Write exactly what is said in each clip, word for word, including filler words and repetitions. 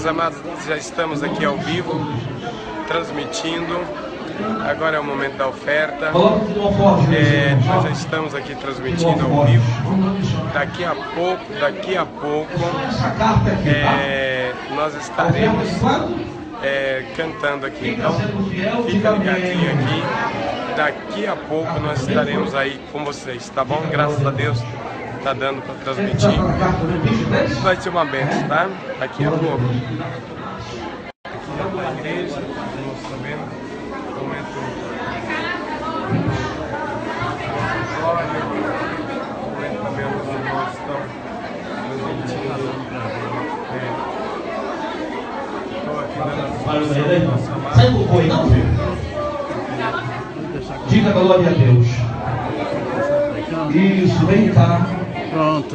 amados, já estamos aqui ao vivo, transmitindo. Agora é o momento da oferta. É, nós já estamos aqui transmitindo ao vivo. Daqui a pouco, daqui a pouco, é, nós estaremos é, cantando aqui. Então, fica ligadinho aqui. Daqui a pouco nós estaremos aí com vocês, tá bom? Graças a Deus tá dando para transmitir. Vai ser uma bênção, tá? Daqui a pouco. Aqui na igreja, nós sabemos, momento glória, momento também os irmãos estão transmitindo. Estou aqui dando a solução. Sai do boi, não, filho? Diga glória a Deus. Isso, vem cá. Pronto.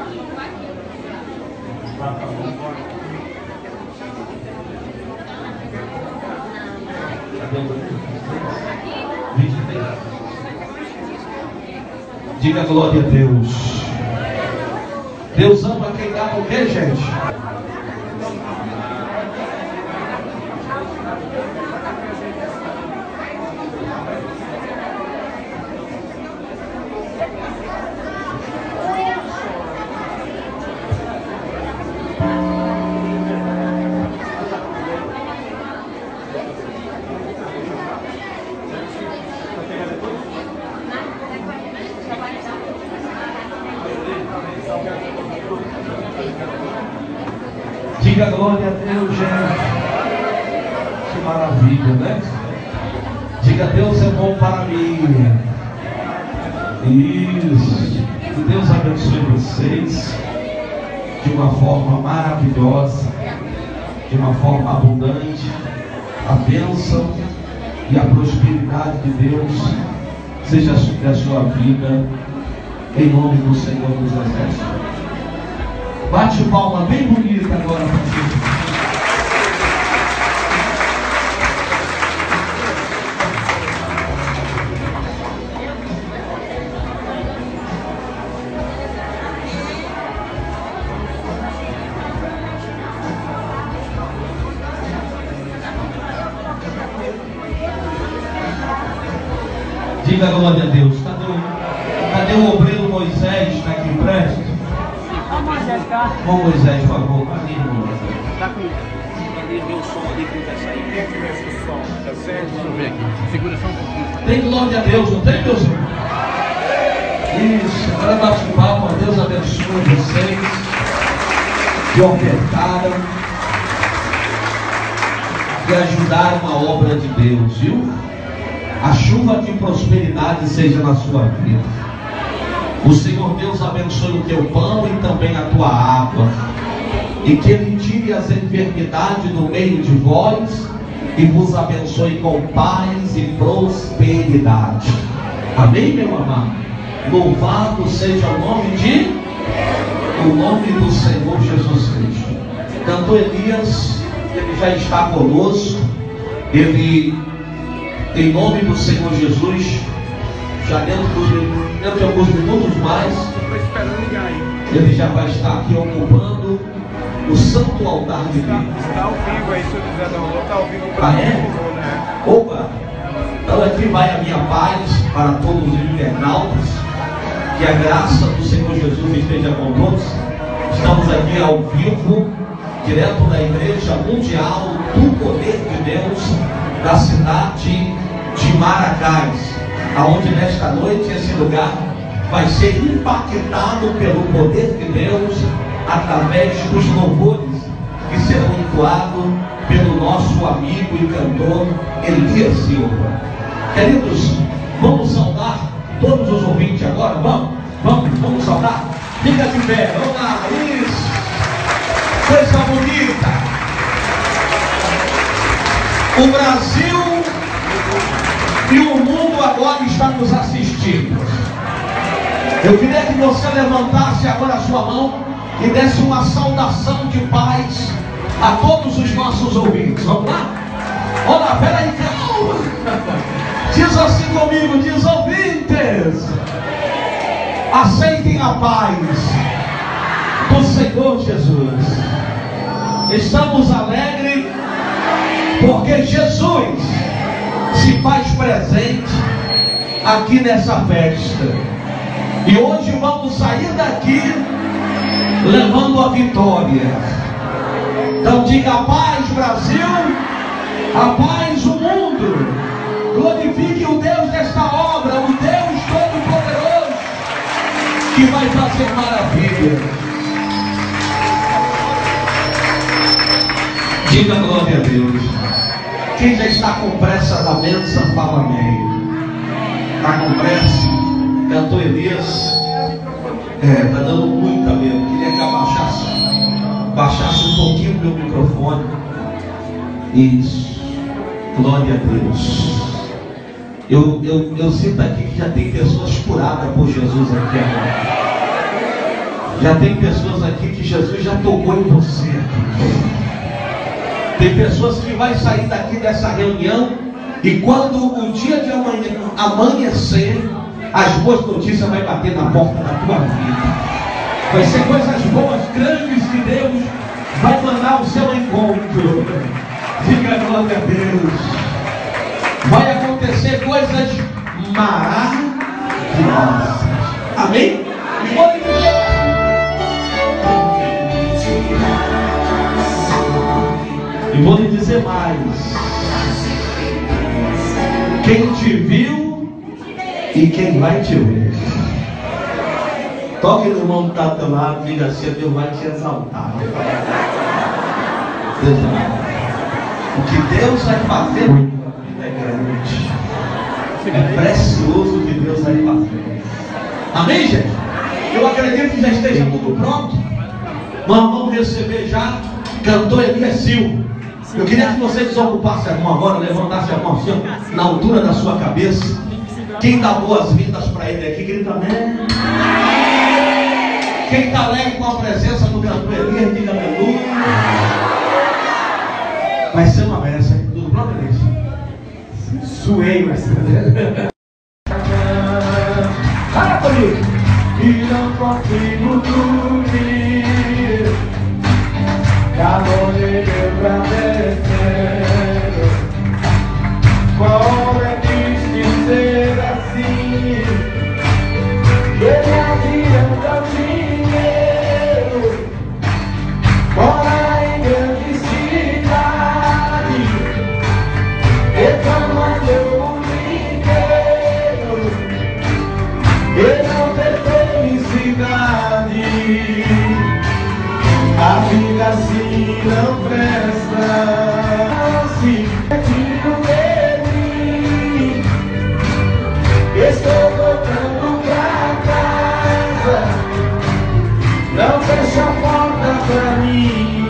Diga glória a Deus. Deus ama quem dá o quê, gente? Diga glória a Deus, gente. Que maravilha, né? Diga, Deus é bom para mim. Isso. Que Deus abençoe vocês de uma forma maravilhosa, de uma forma abundante. A bênção e a prosperidade de Deus seja sobre a sua vida, em nome do Senhor dos Exércitos. Bate palma bem bonita agora para você. Diga glória a Deus. Cadê o, cadê o obreiro Moisés? Está aqui presto? Bom, Moisés, por favor. Ali, irmão. Tá com ali meu som ali que vai sair. Quem é que mexe o som? Tá certo? Deixa eu ver aqui. Segura só um pouquinho. Tem glória a Deus, não tem, meus irmãos? Isso. Agora bate palma. Deus abençoe vocês que ofertaram e ajudaram a obra de Deus, viu? A chuva de prosperidade seja na sua vida. O Senhor Deus abençoe o teu pão e também a tua água, e que Ele tire as enfermidades do meio de vós e vos abençoe com paz e prosperidade. Amém, meu amado? Louvado seja o nome de o nome do Senhor Jesus Cristo. Cantor Elias, ele já está conosco. Ele, em nome do Senhor Jesus, já dentro, do, dentro de alguns minutos mais, Estou esperando ligar aí. ele já vai estar aqui ocupando o santo altar de Está, Deus. está ao vivo aí, se eu quiser dar um alô, está ao vivo para Ah, todo é? mundo, né? Opa! Então aqui vai a minha paz para todos os internautas. Que a graça do Senhor Jesus esteja com todos. Estamos aqui ao vivo, direto da Igreja Mundial do Poder de Deus, da cidade de Maracás, aonde nesta noite esse lugar vai ser impactado pelo poder de Deus através dos louvores que serão entoados pelo nosso amigo e cantor Elias Silva. Queridos, vamos saudar todos os ouvintes agora, vamos, vamos, vamos saudar. Fica de pé, vamos lá, isso, coisa bonita. O Brasil e o mundo agora está nos assistindo. Eu queria que você levantasse agora a sua mão e desse uma saudação de paz a todos os nossos ouvintes. Vamos lá? Olha, peraí, calma. Diz assim comigo, diz: ouvintes, aceitem a paz do Senhor Jesus. Estamos alegres porque Jesus se faz presente aqui nessa festa. E hoje vamos sair daqui levando a vitória. Então diga: a paz, Brasil, a paz, o mundo. Glorifique o Deus desta obra, o Deus Todo-Poderoso, que vai fazer maravilha. Diga glória a Deus. Quem já está com pressa da bênção, fala amém. Está com pressa? Cantor Elias. É, está dando muita medo. Queria que abaixasse, baixasse um pouquinho o meu microfone. Isso. Glória a Deus. Eu, eu, eu sinto aqui que já tem pessoas curadas por Jesus aqui agora. Já tem pessoas aqui que Jesus já tocou em você aqui. Tem pessoas que vai sair daqui dessa reunião e quando o dia de amanhã amanhecer, as boas notícias vai bater na porta da tua vida. Vai ser coisas boas, grandes, que Deus vai mandar ao seu encontro. Diga glória a Deus. Vai acontecer coisas maravilhosas. Amém? E vou lhe dizer mais: quem te viu e quem vai te ver. Toque no irmão que está ao teu lado, diga assim: Deus vai te exaltar. Deus vai. O que Deus vai fazer é grande, é precioso o que Deus vai fazer. Amém, gente? Eu acredito que já esteja tudo pronto. Nós vamos receber já cantor Elias Silva. Eu queria que você desocupasse a mão agora, levantasse a mão assim, na altura da sua cabeça. Quem dá boas-vindas para ele aqui, grita amém. Quem está alegre com a presença do cantor Elias, diga aleluia. Vai ser uma benção. Tudo pronto, Elias? Suei, mas... Para comigo. E não consigo dormir, calor de meu travesseiro. Como é triste ser assim, ele adianta dinheiro, mora em grande cidade, reclamando o mundo inteiro, ele não tem felicidade. A vida assim não presta. Assim, digo dele, estou voltando pra casa, não fecha a porta pra mim.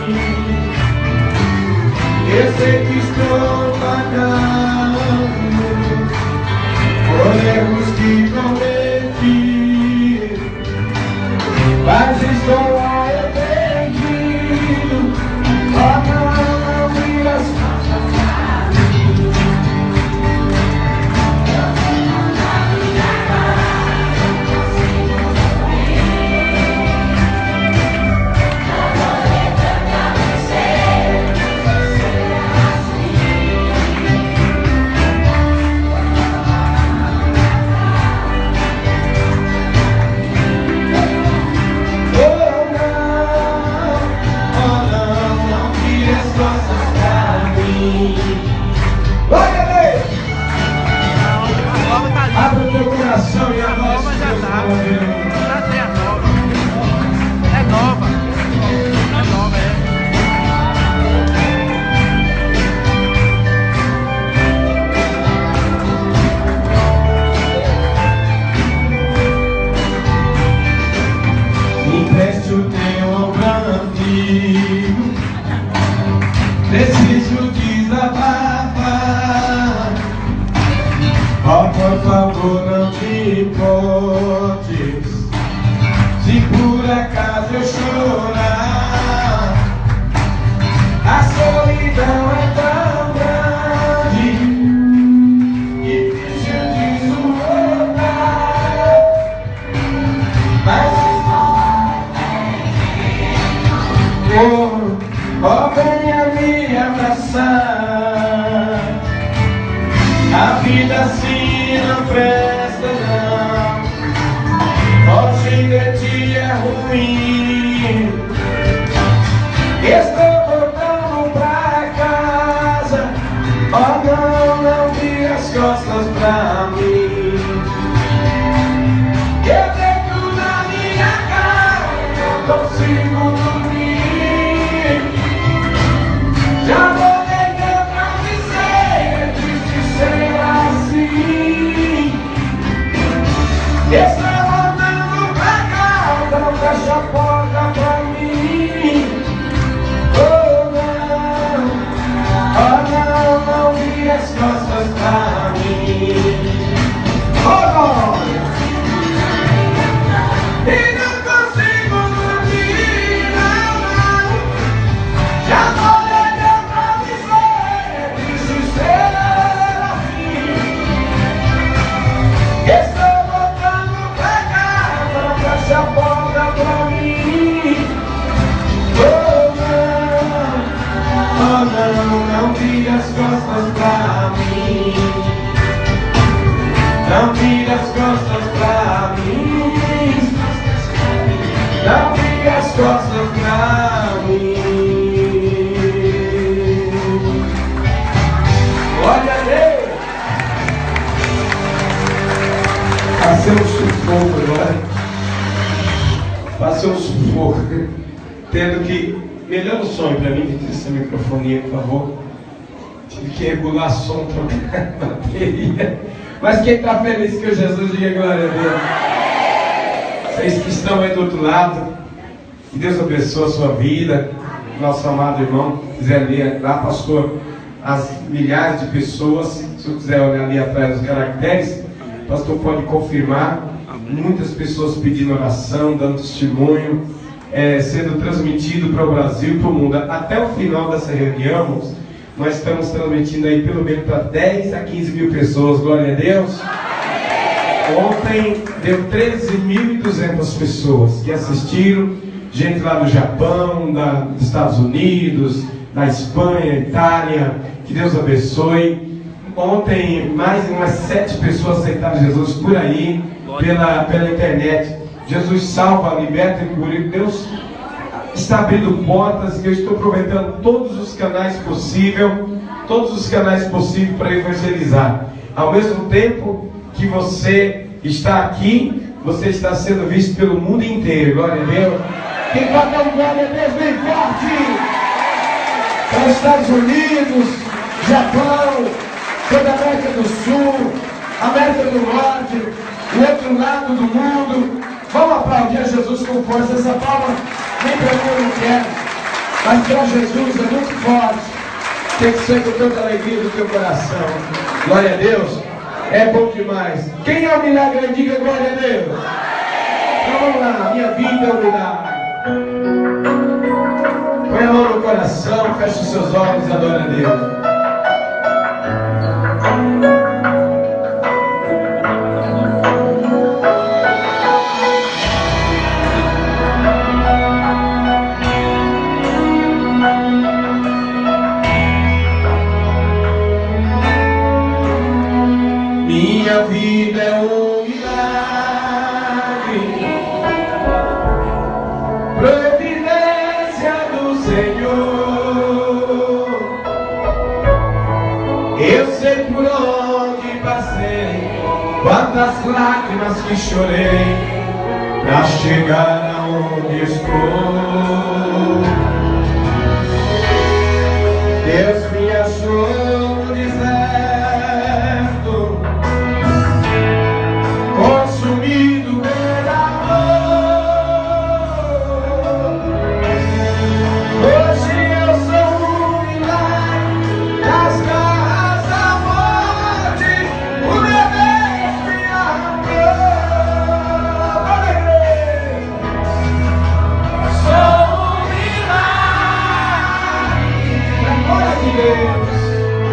Eu sei que estou pagando por erros que cometi, mas estou arrependido. Oh, não, não vira as abre o teu coração e a nova já está. Já tem a nova. É nova. É nova, é. Empreste o teu ombro antigo, preciso desabafar. Oh, por favor, não te importes se por acaso eu chorar. A solidão é tão grande, difícil de suportar. Mas oh, oh, ruim. Estou voltando pra casa. Oh não, não vire as costas pra mim. Eu deito na minha cama, não consigo dormir. Já voltei meu travesseiro, é triste ser assim. Estou voltando pra casa, não fecha a porta pra mim. Oh não, oh não, não vire as costas pra mim. Oh não. E não consigo dormir, não, não. Já molhei meu travesseiro, é triste ser assim. Estou voltando pra casa, não fecha a porta pra mim. Oh não, oh não, não vire as costas pra mim. Não vire as costas pra mim. Não vire as costas pra mim. Olha aí. Passei um sufoco agora. Passei um sufoco. Tendo que... Melhor o som pra mim, que essa microfonia, por favor. Tive que regular som, trocar a bateria. Mas quem está feliz que o Jesus diga glória a Deus. Vocês que estão aí do outro lado, que Deus abençoe a sua vida. Nosso amado irmão, quiser ler lá, pastor, as milhares de pessoas, se eu quiser olhar ali atrás dos caracteres, o pastor pode confirmar. Muitas pessoas pedindo oração, dando testemunho, é, sendo transmitido para o Brasil e para o mundo. Até o final dessa reunião, nós estamos transmitindo aí pelo menos para dez a quinze mil pessoas, glória a Deus. Ontem deu treze mil e duzentas pessoas que assistiram, gente lá do Japão, da, dos Estados Unidos, da Espanha, Itália, que Deus abençoe. Ontem mais de umas sete pessoas aceitaram Jesus por aí, pela, pela internet. Jesus salva, liberta e cura. Deus está abrindo portas, e eu estou aproveitando todos os canais possíveis, todos os canais possíveis para evangelizar. Ao mesmo tempo que você está aqui, você está sendo visto pelo mundo inteiro, glória a Deus. Quem vai dar glória a Deus bem forte? Para os Estados Unidos, Japão, toda a América do Sul, América do Norte, o outro lado do mundo. Vamos aplaudir a Jesus com força. Essa palma nem para mim eu não quero, mas para Jesus é muito forte. Tem que ser com toda a alegria do teu coração. Glória a Deus. É bom demais. Quem é o milagre? Diga glória a Deus. Então vamos lá. Minha vida é um milagre. Põe a mão no coração, feche os seus olhos e adora a Deus. Minha vida é um milagre, providência do Senhor. Eu sei por onde passei, quantas lágrimas que chorei, pra chegar aonde estou. Deus me achou no deserto, consumido pelo amor. Hoje eu sou um milagre das garras da morte. O meu Deus me arrancou. Sou um milagre, da glória de Deus.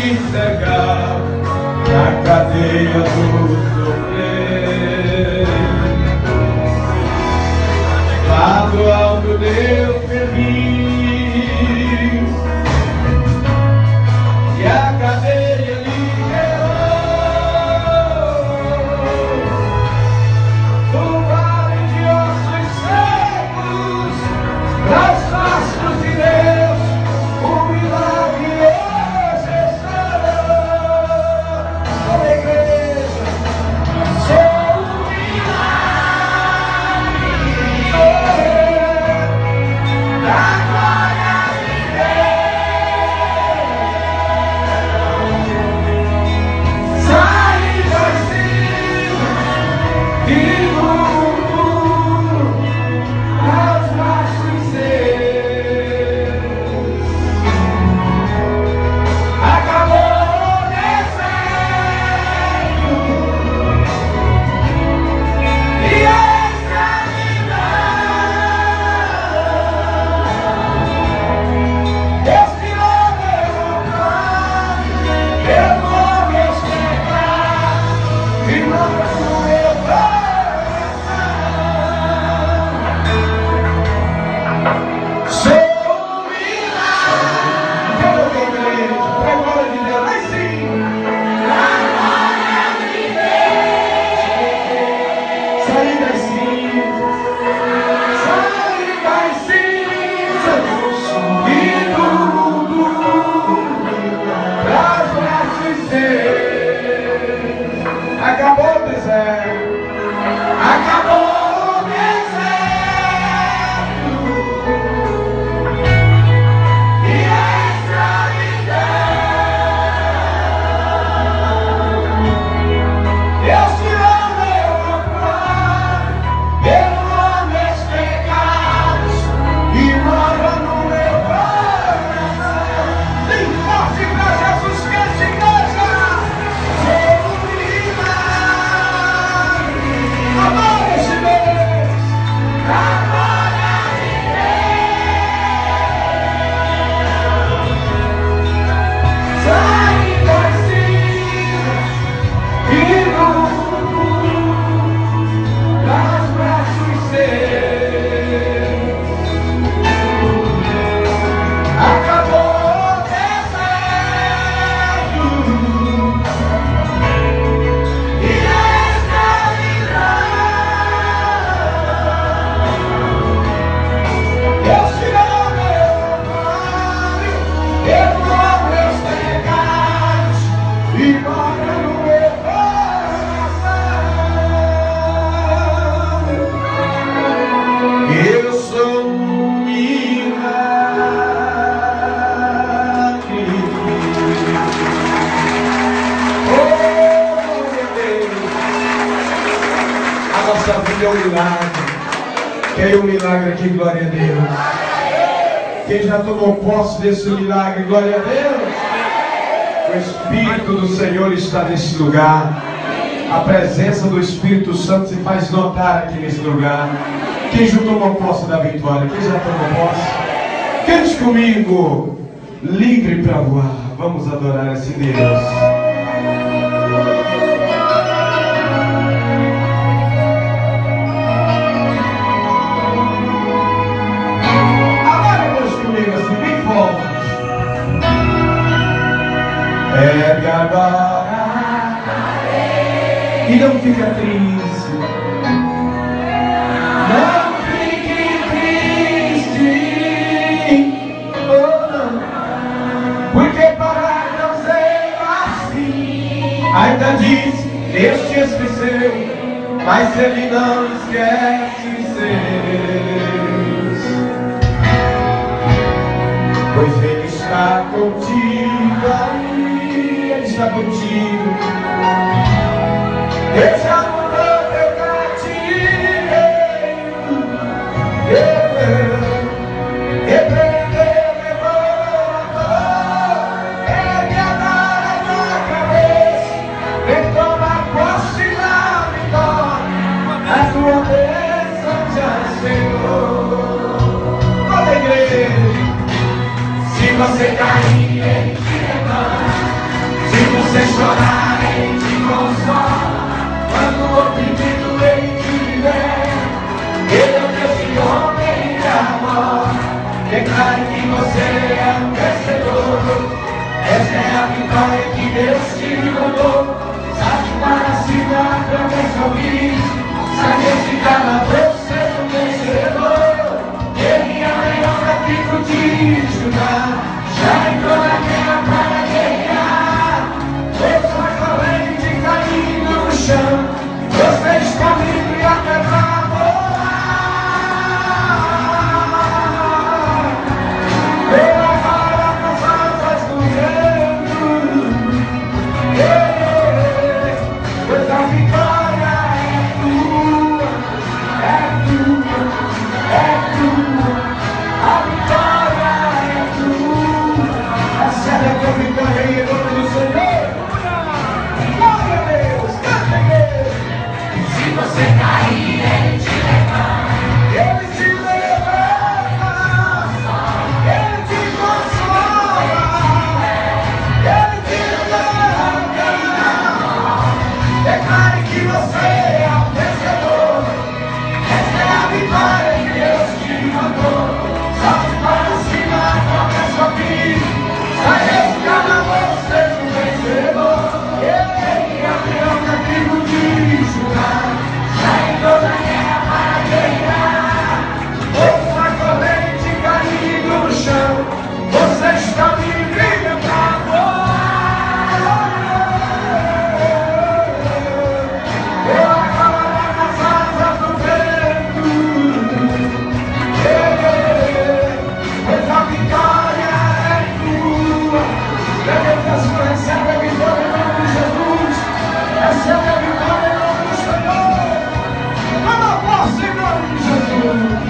me cercar na cadeia do sofrer. Lá do alto Deus me viu e a cadeia liberou. Do vale de ossos secos, das rastros de Deus, o milagre hoje está. Toda a igreja, sou um milagre, da glória de Deus. Sai das cinzas e acabou o deserto, acabou o deserto e a escravidão. Deus tirou meu amparo, perdoou meus pecados e mora no meu coração. Tem forte pra Jesus que essa igreja. Eu sou um milagre. Oh, meu Deus. A nossa vida é um milagre. Quem é um milagre aqui, glória a Deus. Quem já tomou posse desse milagre, glória a Deus. O Espírito do Senhor está nesse lugar. A presença do Espírito Santo se faz notar aqui nesse lugar. Quem já tomou posse da vitória? Quem já tomou posse? Cante comigo, livre para voar. Vamos adorar esse Deus. Agora vamos comigo assim, bem forte. Ergue agora e não fica triste. Não fique triste, oh, não. Porque para não ser assim, ainda diz, Deus te esqueceu, mas Ele não esquece seus. Pois Ele está contigo aí, Ele está contigo. Ele já mudou teu cativeiro, repreendeu, levantou, ergue agora a tua cabeça, vem tomar posse da vitória, a tua bênção já chegou. Toda a igreja, se você cair, Ele te levanta. você chorar, Ele te consola. Quando o oprimido Ele te libera, Ele é o Deus de homem e amor. Declare que você é um vencedor. Essa é a vitória que Deus te mandou. Sabe para cima, a promessa ouvir. Sacrificar na você é um vencedor. Ele é o leão da tribo de Judá. Já entrou na guerra para guerrear. Ouça a corrente caindo no chão. Você está livre até para voar. Pela vara nas asas do vento. Pois a vitória é tua, é tua, é tua. A vitória é tua. Recebe a tua vitória em nome do Senhor. Glória a Deus, canta a Deus. Se você cair, Ele te levanta. Ele te levanta. Ele te consola. Ele te levanta. Declare que você é o vencedor. Esta é a vitória que Deus te mandou. Salve para cima, toca sua vida. Vai resgatar você um vencedor. Ele é o leão da tribo de Judá. Já entrou na guerra para guerrear. Ouça a corrente caindo no chão. Você está livre para voar. Pela cauda nas asas do vento. Pois a vitória é tua. Levanta a sua, recebe a vitória em nome de Jesus. Recebe a vitória em nome do Senhor. Toma posse em nome de Jesus.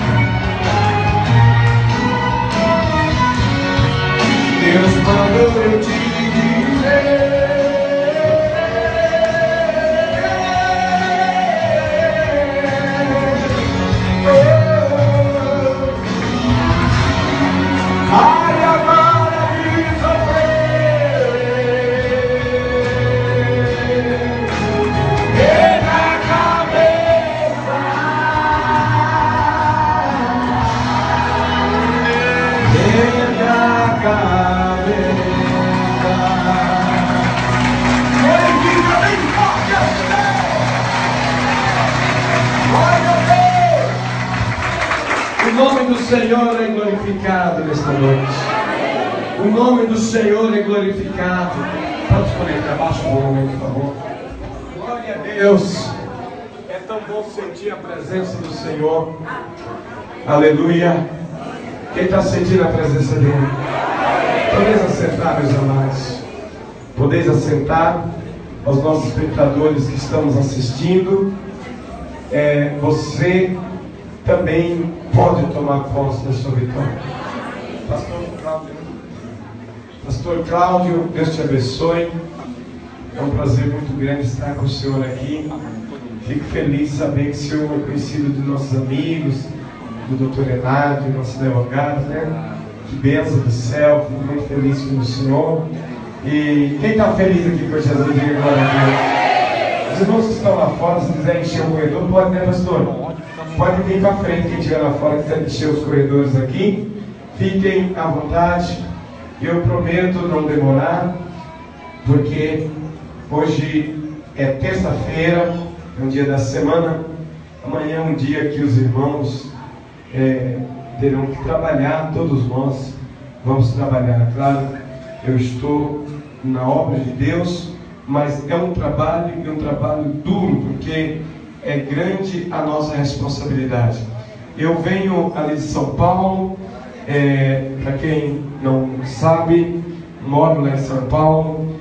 Deus mandou eu te dizer. Ai, agora me sofrer. Erra a cabeça. Erra a cabeça. Ele fica bem forte assim. Glória a Deus. O nome do Senhor é glorificado nesta noite. O nome do Senhor é glorificado. Pode conectar abaixo o volume, por favor. Glória a Deus. É tão bom sentir a presença do Senhor. Aleluia. Quem está sentindo a presença dele? Podeis assentar, meus amados. Podeis assentar. Aos nossos espectadores que estamos assistindo. É, você também pode tomar posse da sua vitória. Pastor Cláudio, Pastor Cláudio, Deus te abençoe. É um prazer muito grande estar com o senhor aqui. Fico feliz de saber que o senhor é conhecido de nossos amigos, do doutor Renato, nosso advogado, né? Que bênção do céu, fico muito feliz com o senhor. E quem está feliz aqui com Jesus, diga glória a Deus. Os irmãos que estão lá fora, se quiserem encher o corredor, pode, né, pastor? Pode vir para frente, quem estiver lá fora, quiser encher os corredores aqui. Fiquem à vontade. Eu prometo não demorar, porque hoje é terça-feira, é um dia da semana. Amanhã é um dia que os irmãos é, terão que trabalhar, todos nós vamos trabalhar. Claro, eu estou na obra de Deus, mas é um trabalho e um trabalho duro, porque é grande a nossa responsabilidade. Eu venho ali de São Paulo, é, para quem não sabe, moro lá em São Paulo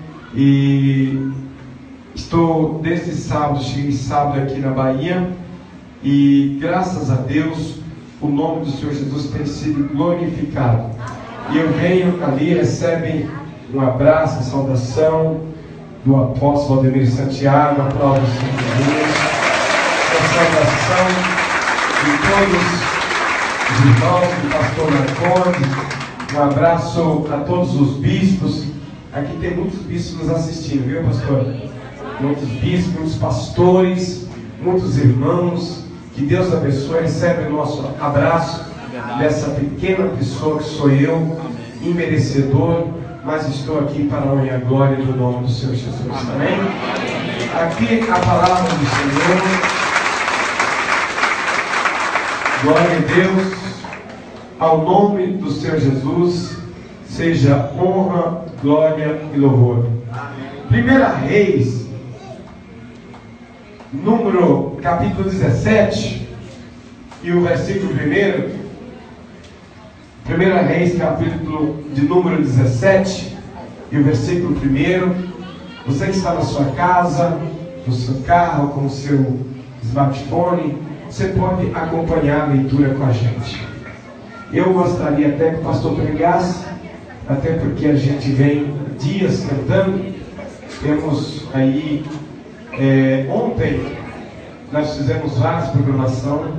e estou desde sábado, cheguei sábado aqui na Bahia e graças a Deus o nome do Senhor Jesus tem sido glorificado. E eu venho ali, recebem um abraço, saudação do apóstolo Valdemir Santiago, a prova do Senhor Jesus. Saudação de todos os irmãos, do pastor Marcondes, um abraço a todos os bispos, Aqui tem muitos bispos nos assistindo, viu, pastor? Muitos bispos, muitos pastores, muitos irmãos. Que Deus abençoe. Recebe o nosso abraço dessa pequena pessoa que sou eu, imerecedor, mas estou aqui para a honra e a glória do nome do Senhor Jesus. Amém? Aqui a palavra do Senhor. Glória a Deus. Ao nome do Senhor Jesus seja honra, glória e louvor. Primeira Reis, número capítulo dezessete e o versículo primeiro. Primeira Reis, capítulo de número dezessete e o versículo primeiro. Você que está na sua casa, no seu carro, com o seu smartphone, você pode acompanhar a leitura com a gente. Eu gostaria até que o pastor pregasse, até porque a gente vem dias cantando. Temos aí, é, ontem nós fizemos várias programações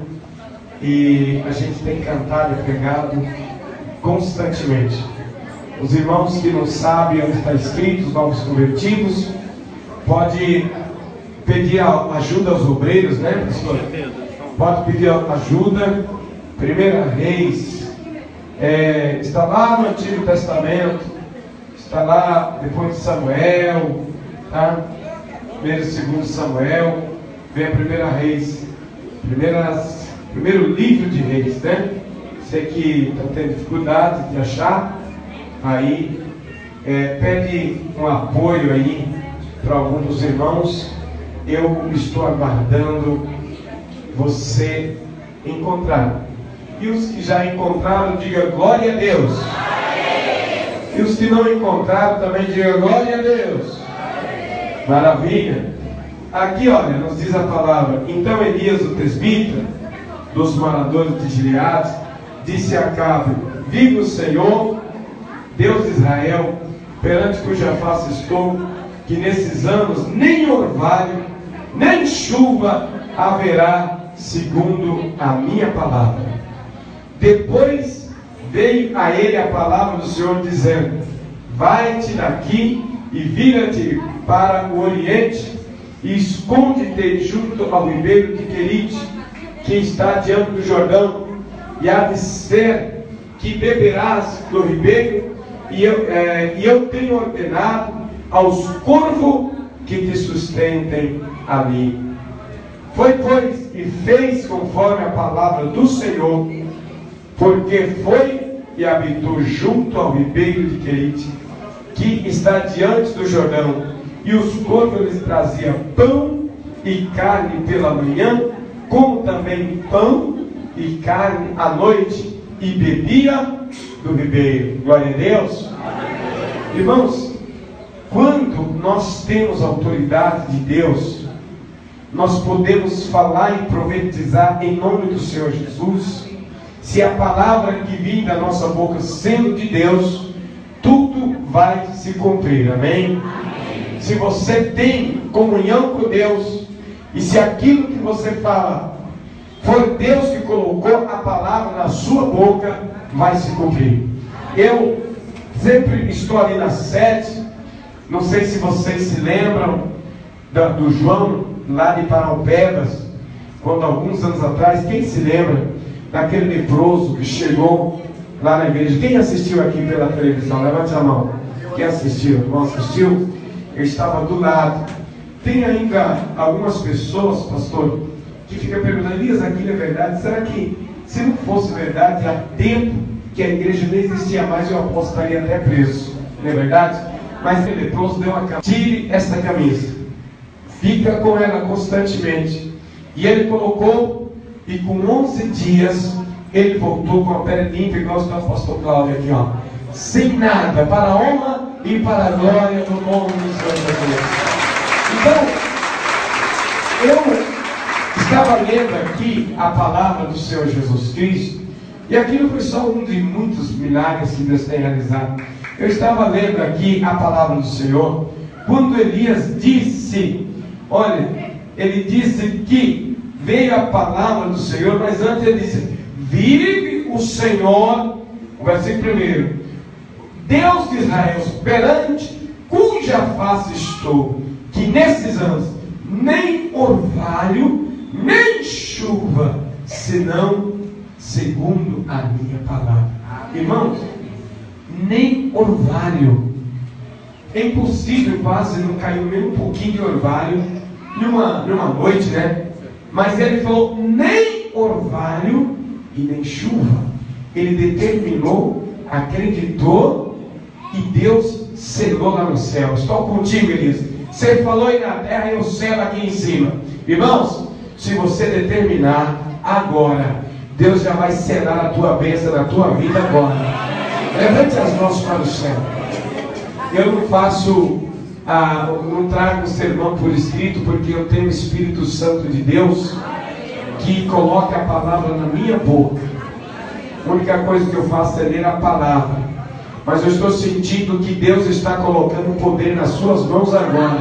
e a gente tem cantado e pregado constantemente. Os irmãos que não sabem onde está escrito, os novos convertidos, pode pedir ajuda aos obreiros, né, pastor? Pode pedir ajuda. Primeira Reis, é, está lá no Antigo Testamento, está lá depois de Samuel, tá? Primeiro e segundo Samuel, vem a Primeira Reis, primeiras, primeiro livro de Reis, né? Você que está tendo dificuldade de achar, aí é, pede um apoio aí para alguns dos irmãos. Eu estou aguardando você encontrar. E os que já encontraram, diga glória a Deus. E os que não encontraram também, diga glória a Deus. Maravilha. Aqui, olha, nos diz a palavra: então Elias, o presbítero dos moradores de Gileade, disse a Acabe: vive o Senhor, Deus de Israel, perante cuja face estou, que nesses anos nem orvalho, nem chuva haverá, segundo a minha palavra. Depois veio a ele a palavra do Senhor, dizendo: vai-te daqui e vira-te para o oriente, e esconde-te junto ao ribeiro de Querite, que está diante do Jordão, e há de ser que beberás do ribeiro, e eu, é, e eu tenho ordenado aos corvos que te sustentem ali. Foi, pois, e fez conforme a palavra do Senhor, porque foi e habitou junto ao ribeiro de Querite, que está diante do Jordão, e os corvos lhes traziam pão e carne pela manhã, como também pão e carne à noite, e bebia do ribeiro. Glória a Deus. Irmãos, quando nós temos a autoridade de Deus, nós podemos falar e profetizar em nome do Senhor Jesus. Se a palavra que vem da nossa boca sendo de Deus, tudo vai se cumprir. Amém? Amém. Se você tem comunhão com Deus, e se aquilo que você fala foi Deus que colocou a palavra na sua boca, vai se cumprir. Eu sempre estou ali na sede. Não sei se vocês se lembram da, do João lá de Paraupebas, quando alguns anos atrás, quem se lembra daquele leproso que chegou lá na igreja? Quem assistiu aqui pela televisão? Levante a mão. Quem assistiu? Não assistiu? Eu estava do lado. Tem ainda algumas pessoas, pastor, que ficam perguntando: Elias, aquilo é verdade? Será que, se não fosse verdade, há tempo que a igreja nem existia mais, eu aposto que estaria até preso? Não é verdade? Mas o leproso deu uma camisa. Tire essa camisa, fica com ela constantemente. E ele colocou, e com onze dias ele voltou com a pele limpa, igual o apóstolo Cláudio aqui, ó, sem nada, para a honra e para a glória do nome do Senhor Jesus. Então, eu estava lendo aqui a palavra do Senhor Jesus Cristo, e aquilo foi só um de muitos milagres que Deus tem realizado. Eu estava lendo aqui a palavra do Senhor, quando Elias disse, olha, ele disse que veio a palavra do Senhor, mas antes ele disse: vive o Senhor, o versículo primeiro, Deus de Israel, perante cuja face estou, que nesses anos nem orvalho, nem chuva, senão segundo a minha palavra. Irmãos, nem orvalho. É impossível quase não cair nem um pouquinho de orvalho numa, numa noite, né? Mas ele falou, nem orvalho e nem chuva. Ele determinou, acreditou e Deus selou lá no céu. Estou contigo, Elias. Você falou aí na terra e o céu aqui em cima. Irmãos, se você determinar agora, Deus já vai selar a tua bênção na tua vida agora. Levante as mãos para o céu. Eu não faço, ah, não trago o sermão por escrito, porque eu tenho o Espírito Santo de Deus que coloca a palavra na minha boca. A única coisa que eu faço é ler a palavra. Mas eu estou sentindo que Deus está colocando poder nas suas mãos agora.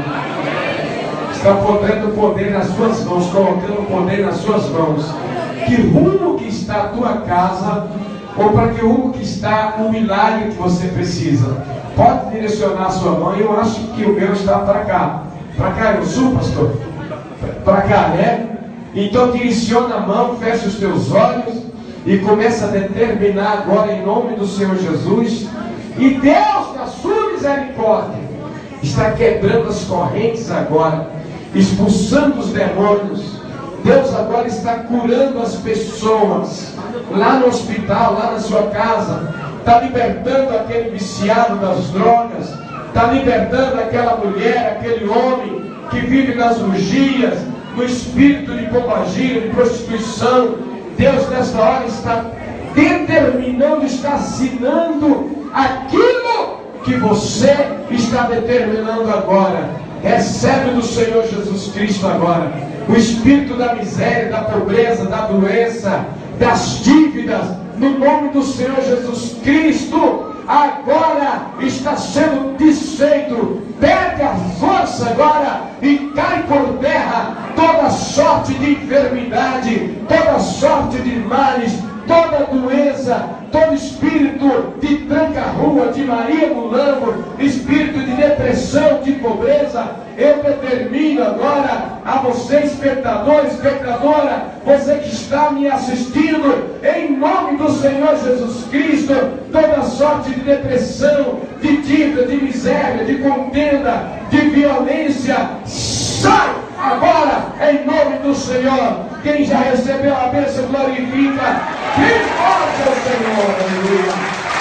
Está botando poder nas suas mãos, colocando poder nas suas mãos. Que rumo que está a tua casa, ou para que rumo que está o milagre que você precisa. Pode direcionar a sua mão. Eu acho que o meu está para cá. Para cá, eu sou, pastor? Para cá, né? Então direciona a mão, fecha os teus olhos e começa a determinar agora em nome do Senhor Jesus. E Deus, na sua misericórdia, está quebrando as correntes agora, expulsando os demônios. Deus agora está curando as pessoas lá no hospital, lá na sua casa. Está libertando aquele viciado das drogas. Está libertando aquela mulher, aquele homem que vive nas orgias, no espírito de pombagira, de prostituição. Deus nessa hora está determinando, está assinando aquilo que você está determinando agora. Recebe do Senhor Jesus Cristo agora o espírito da miséria, da pobreza, da doença, das dívidas, no nome do Senhor Jesus Cristo. Agora está sendo desfeito. Perde a força agora e cai por terra toda sorte de enfermidade, toda sorte de males, toda doença, todo espírito de tranca-rua, de Maria do Lambo, espírito de depressão, de pobreza. Eu determino agora a você, espectador, espectadora, você que está me assistindo, em nome do Senhor Jesus Cristo, toda sorte de depressão, de dívida, de miséria, de contenda, de violência, sai agora em nome do Senhor. Quem já recebeu a bênção glorifica. Que forte é o Senhor, aleluia.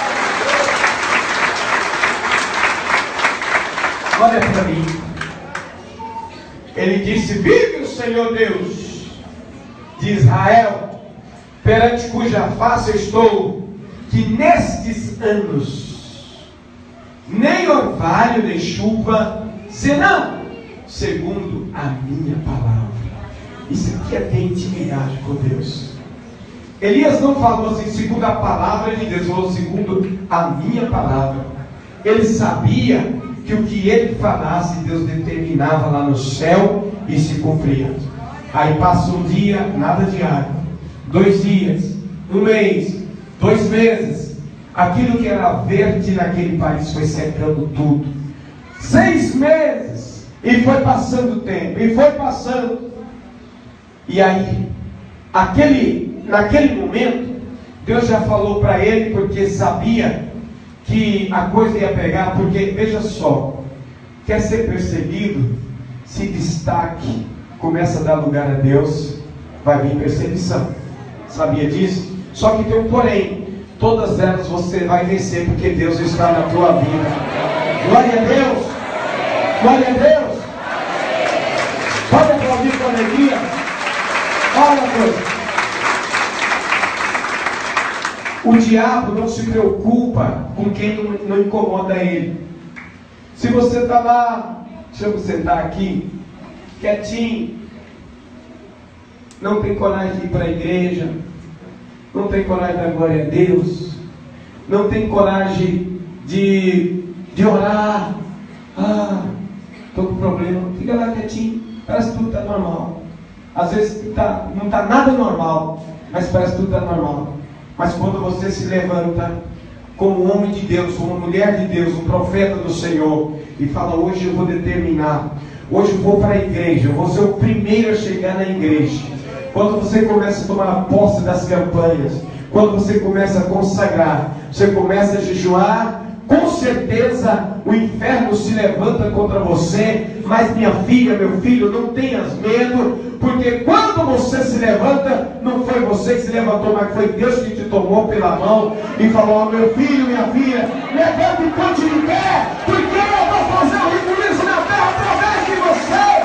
Olha para mim. Ele disse: vive o Senhor Deus de Israel, perante cuja face eu estou, que nestes anos nem orvalho nem chuva, senão segundo a minha palavra. Isso aqui é ter intimidade com Deus. Elias não falou assim, segundo a palavra de Deus, falou segundo a minha palavra. Ele sabia que o que ele falasse, Deus determinava lá no céu e se cumpria. Aí passa um dia, nada de água, dois dias, um mês, dois meses. Aquilo que era verde naquele país foi secando tudo. Seis meses, e foi passando o tempo, e foi passando. E aí, aquele, naquele momento, Deus já falou para ele, porque sabia que a coisa ia pegar, porque, veja só, quer ser perseguido, se destaque, começa a dar lugar a Deus, vai vir perseguição. Sabia disso? Só que tem um porém, todas elas você vai vencer, porque Deus está na tua vida. Glória a Deus! Glória a Deus! Pode aplaudir com alegria. Olha a coisa. O diabo não se preocupa com quem não, não incomoda ele. Se você está lá, deixa eu sentar aqui, quietinho, não tem coragem de ir para a igreja, não tem coragem de dar glória a Deus, não tem coragem de, de orar, ah, estou com problema, fica lá quietinho, parece que tudo está normal. Às vezes tá, não está nada normal, mas parece que tudo está normal. Mas quando você se levanta, como homem de Deus, como mulher de Deus, um profeta do Senhor, e fala: hoje eu vou determinar, hoje eu vou para a igreja, eu vou ser o primeiro a chegar na igreja. Quando você começa a tomar posse das campanhas, quando você começa a consagrar, você começa a jejuar, com certeza o inferno se levanta contra você. Mas minha filha, meu filho, não tenhas medo, porque quando você se levanta, não foi você que se levantou, mas foi Deus que te tomou pela mão e falou: oh, meu filho, minha filha, levante e conte de pé, porque eu vou fazer um rebuliço na terra através de você.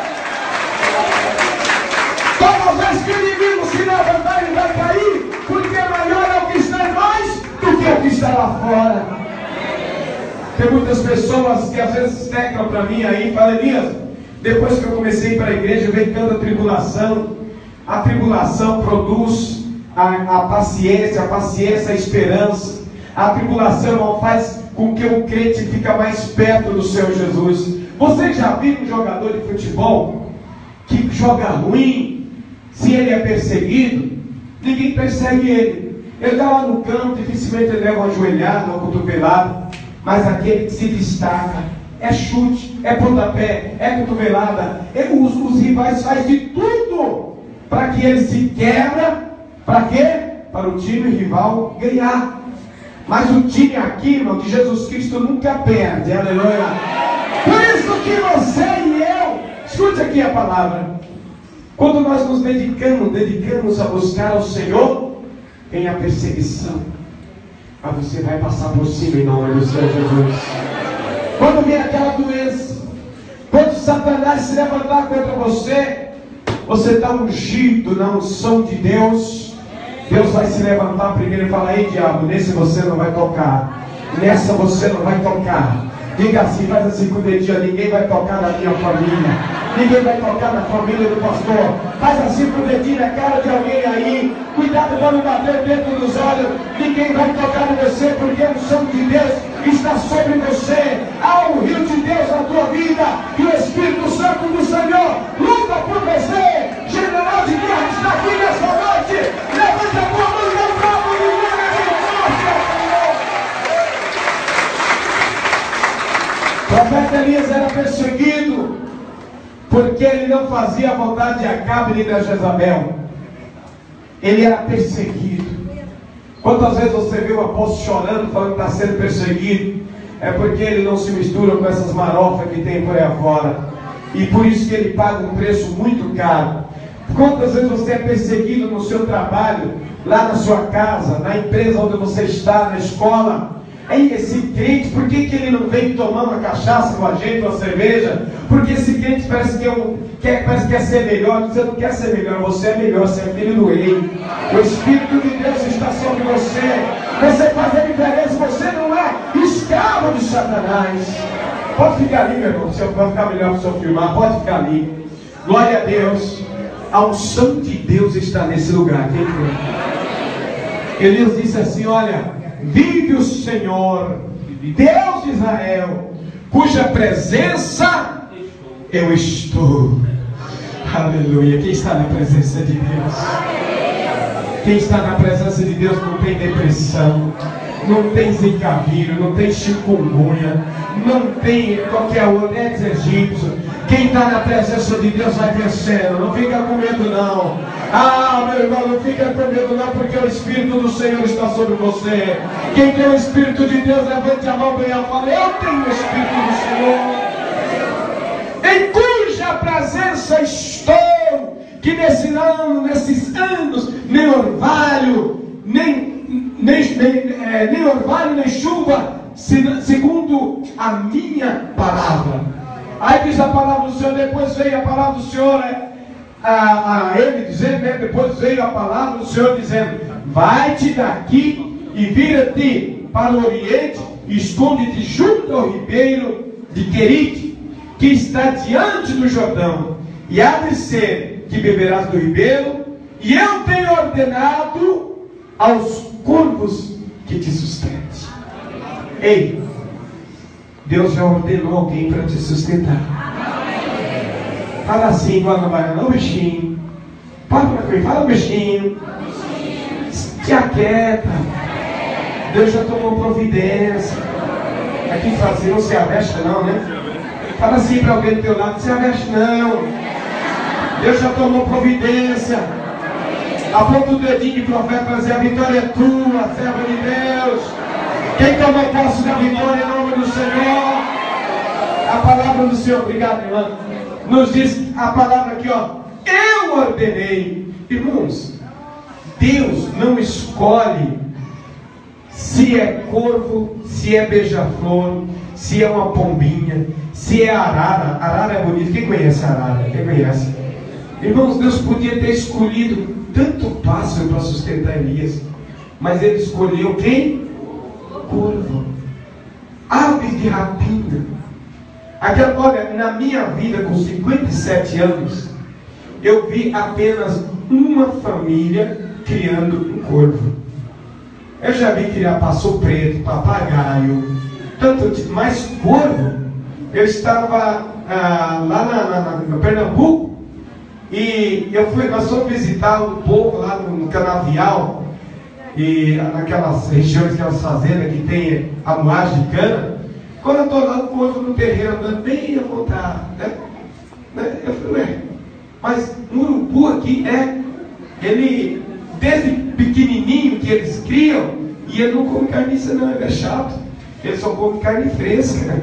Toda vez que o inimigo se levantar, ele vai cair, porque maior é o que está em nós do que o que está lá fora. Tem muitas pessoas que às vezes teclam para mim aí e falam: Elias, depois que eu comecei para a igreja, veio tanta tribulação. A tribulação produz a, a paciência, a paciência, a esperança. A tribulação não faz com que o crente fique mais perto do Senhor Jesus. Você já viu um jogador de futebol que joga ruim, se ele é perseguido, ninguém persegue ele. Ele está lá no campo, dificilmente ele leva uma joelhada, uma cotovelada. Mas aquele que se destaca, é chute, é pontapé, é cotovelada, é, os, os rivais fazem de tudo para que ele se quebra. Para quê? Para o time rival ganhar. Mas o time aqui, irmão, de Jesus Cristo nunca perde, aleluia. Por isso que você e eu, escute aqui a palavra, quando nós nos dedicamos, dedicamos a buscar ao Senhor, vem a perseguição. Mas você vai passar por cima em nome do Senhor Jesus. Quando vier aquela doença, quando Satanás se levantar contra você, você está ungido na unção de Deus. Deus vai se levantar primeiro e falar: ei diabo, nesse você não vai tocar, nessa você não vai tocar. Diga assim, faz assim com o dedinho: ninguém vai tocar na minha família, ninguém vai tocar na família do pastor. Faz assim com o dedinho na cara de alguém aí. Cuidado para não bater dentro dos olhos. Ninguém vai tocar em você, porque a unção de Deus está sobre você. Há um rio de Deus na tua vida, e o Espírito Santo do Senhor luta por você. General de guerra está aqui nessa noite. Levante a tua mão e não trava o inimigo. O profeta Elias era perseguido porque ele não fazia a vontade de Acabe nem da Jezabel. Ele era perseguido. Quantas vezes você vê o apóstolo chorando, falando que está sendo perseguido? É porque ele não se mistura com essas marofas que tem por aí afora, e por isso que ele paga um preço muito caro. Quantas vezes você é perseguido no seu trabalho, lá na sua casa, na empresa onde você está, na escola? Aí esse crente, por que, que ele não vem tomar uma cachaça com a gente, uma cerveja? Porque esse crente parece que, é um, quer, parece que quer ser melhor. Você não quer ser melhor, você é melhor, você é filho do rei. O Espírito de Deus está sobre você. Você faz a diferença, você não é escravo de Satanás. Pode ficar ali, meu irmão, vai ficar melhor para o senhor filmar, pode ficar ali. Glória a Deus. A unção de Deus está nesse lugar. Quem foi? Elias disse assim: olha, vive o Senhor, Deus de Israel, cuja presença eu estou. Aleluia. Quem está na presença de Deus? Quem está na presença de Deus não tem depressão, não tem zika vírus, não tem chikungunya, não tem qualquer outro egípcio. Quem está na presença de Deus vai vencendo. Não fica com medo não. Ah, meu irmão, não fica com medo não, porque o Espírito do Senhor está sobre você. Quem tem o Espírito de Deus, levante a mão bem e fala: eu tenho o Espírito do Senhor, em cuja presença estou. Que nesse ano, nesses anos, nem orvalho, nem, nem, nem, é, nem orvalho, nem chuva, segundo a minha palavra. Aí diz a palavra do Senhor, depois veio a palavra do Senhor, né? a, a ele dizendo, né? Depois veio a palavra do Senhor dizendo: vai-te daqui e vira-te para o oriente, esconde-te junto ao ribeiro de Querite, que está diante do Jordão, e há de ser que beberás do ribeiro, e eu tenho ordenado aos corvos que te sustente. Ei, Deus já ordenou alguém para te sustentar. Fala assim, igual na baiana: ô bichinho, fala para mim, fala bichinho, te aquieta, Deus já tomou providência. Aqui fala assim, não se aveste não, né? Fala assim para alguém do teu lado, não se aveste não. Deus já tomou providência. Aponta o dedinho de profeta para dizer, a vitória é tua, serva de Deus. Quem tomou posse da vitória em nome do Senhor? A palavra do Senhor, obrigado, irmão, nos diz a palavra aqui, ó, eu ordenei. Irmãos, Deus não escolhe se é corvo, se é beija-flor, se é uma pombinha, se é arara. Arara é bonito. Quem conhece arara? Quem conhece? Irmãos, Deus podia ter escolhido tanto pássaro para sustentar Elias, mas Ele escolheu quem? Corvo, aves de rapina. Aquela, olha, na minha vida com cinquenta e sete anos, eu vi apenas uma família criando um corvo. Eu já vi criar passo preto, papagaio, tanto mais corvo. Eu estava ah, lá na, na, na, no Pernambuco e eu fui, nós fomos visitar um povo lá no, no Canavial, e naquelas regiões, aquelas fazendas que tem a moagem de cana. Quando eu estou lá, o corvo no terreiro andando bem à vontade, né? Eu falei, ué, mas o urubu aqui é, ele, desde pequenininho que eles criam, e ele não come carniça não, ele é chato, ele só come carne fresca.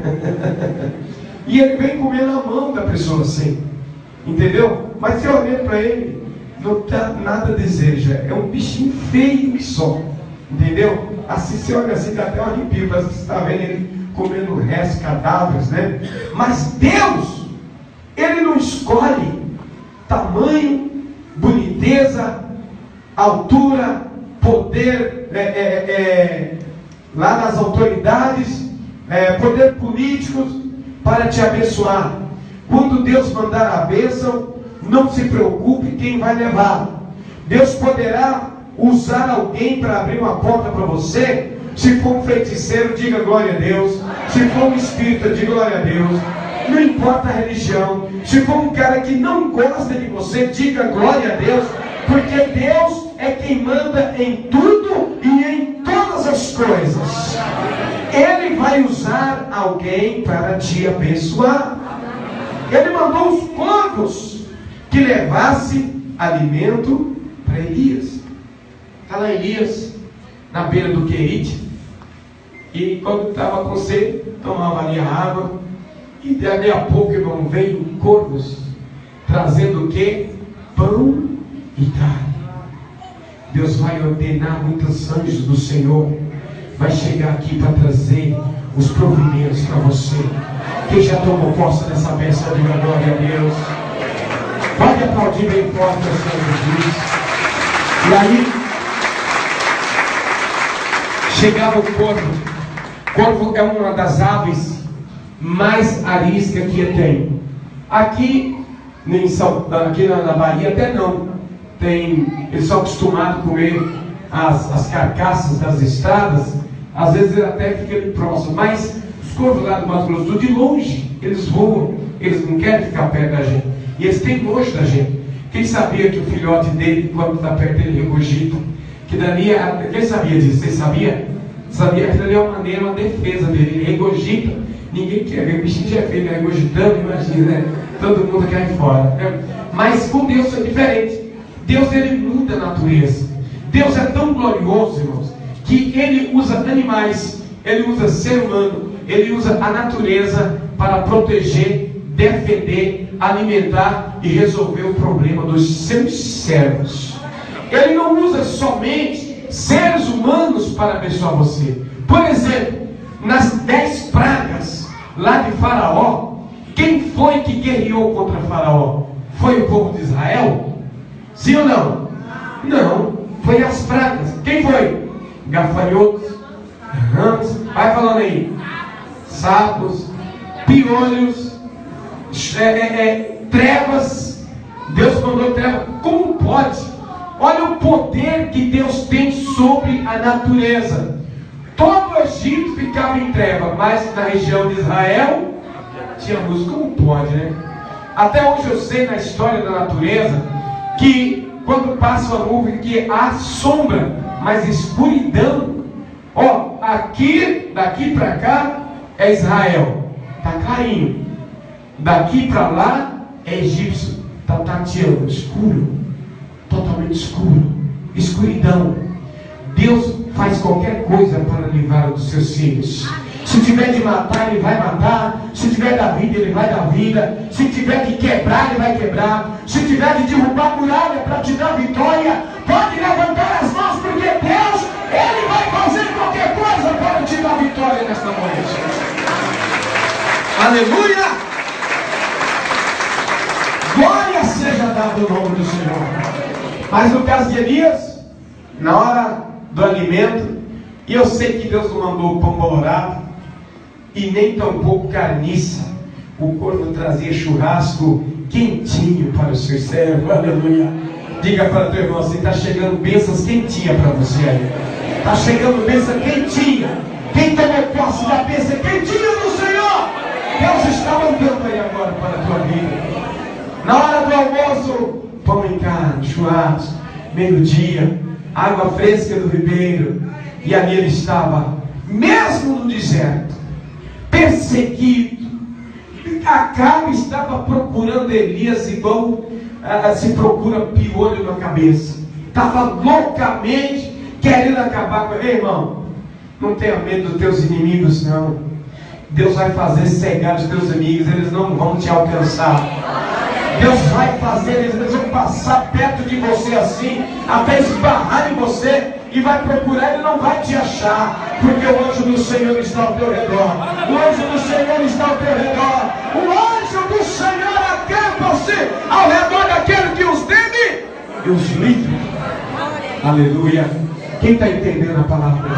E ele vem comer na mão da pessoa assim, entendeu? Mas se eu olhar para ele, não dá nada deseja, é um bichinho feio só, entendeu? Assim, você olha assim, dá até um arrepio, parece que você está vendo ele comendo restos, cadáveres, né? Mas Deus, Ele não escolhe tamanho, boniteza, altura, poder, é, é, é, lá nas autoridades, é, poder políticos, para te abençoar. Quando Deus mandar a bênção, não se preocupe quem vai levar. Deus poderá usar alguém para abrir uma porta para você. Se for um feiticeiro, diga glória a Deus. Se for um espírita, diga glória a Deus. Não importa a religião. Se for um cara que não gosta de você, diga glória a Deus. Porque Deus é quem manda em tudo e em todas as coisas. Ele vai usar alguém para te abençoar. Ele mandou os corvos que levasse alimento para Elias. Está lá Elias, na beira do Querite, e quando estava com sede, tomava ali a água, e dali a pouco, irmão, veio corvos, trazendo o que? Pão e carne. Deus vai ordenar muitos anjos do Senhor, vai chegar aqui para trazer os provimentos para você. Quem já tomou posse dessa bênção, diga glória a Deus. Pode aplaudir bem forte o Senhor Jesus. E aí, chegava o corvo. Corvo é uma das aves mais ariscas que tem. Aqui, em São, aqui na, na Bahia até não. Tem, eles são acostumados a comer as, as carcaças das estradas. Às vezes ele até fica ali próximo. Mas os corvos lá do Mato Grosso do Sul, de longe, eles voam. Eles não querem ficar perto da gente. E eles têm nojo da gente. Quem sabia que o filhote dele, quando está perto, ele regurgita? Que dali, quem sabia disso? Você sabia? Sabia que ali é uma maneira, uma defesa dele. Ele regurgita. Ninguém quer ver. O bichinho já é feio, regurgitando, imagina, né? Todo mundo quer ir fora. Né? Mas com Deus é diferente. Deus, ele muda a natureza. Deus é tão glorioso, irmãos, que ele usa animais, ele usa ser humano, ele usa a natureza para proteger, defender, alimentar e resolver o problema dos seus servos. Ele não usa somente seres humanos para abençoar você. Por exemplo, nas dez pragas lá de Faraó, quem foi que guerreou contra Faraó? Foi o povo de Israel? Sim ou não? Não, foi as pragas. Quem foi? Gafanhotos, rãs, vai falando aí, sapos, piolhos, é, é, é, trevas. Deus mandou trevas. Como pode? Olha o poder que Deus tem sobre a natureza. Todo o Egito ficava em treva, mas na região de Israel tinha luz. Como pode, né? Até hoje eu sei na história da natureza que quando passa uma nuvem que há sombra, mas escuridão Ó, aqui, daqui para cá é Israel, está clarinho. Daqui para lá é egípcio, está tateando, escuro, totalmente escuro, escuridão. Deus faz qualquer coisa para livrar os seus filhos. Se tiver de matar, Ele vai matar. Se tiver da vida, Ele vai dar vida. Se tiver de quebrar, Ele vai quebrar. Se tiver de derrubar muralha para te dar vitória, pode levantar as mãos, porque Deus, Ele vai fazer qualquer coisa para te dar vitória nesta noite. Aleluia! Glória seja dada ao nome do Senhor. Mas no caso de Elias, na hora do alimento, e eu sei que Deus não mandou pão bolorado e nem tampouco carniça. O corpo trazia churrasco quentinho para o seu servo. Aleluia. Diga para teu irmão assim: está chegando bênçãos quentinhas para você aí. Está chegando bênção quentinha. Quem tomou posse da bênção quentinha do Senhor, Deus está mandando aí agora para a tua vida. Na hora do almoço, pão em carne, churrasco, meio-dia, água fresca do ribeiro. E ali ele estava, mesmo no deserto, perseguido. Acabe estava procurando Elias igual ah, se procura piolho na cabeça. Estava loucamente querendo acabar com ele. Ei, irmão, não tenha medo dos teus inimigos, não. Deus vai fazer cegar os teus inimigos, eles não vão te alcançar. Deus vai fazer, eles vão passar perto de você assim, até esbarrar em você, e vai procurar, ele não vai te achar, porque o anjo do Senhor está ao teu redor. O anjo do Senhor está ao teu redor. O anjo do Senhor acampa-se ao redor daquele que os teme e os livre. Aleluia. Quem está entendendo a palavra de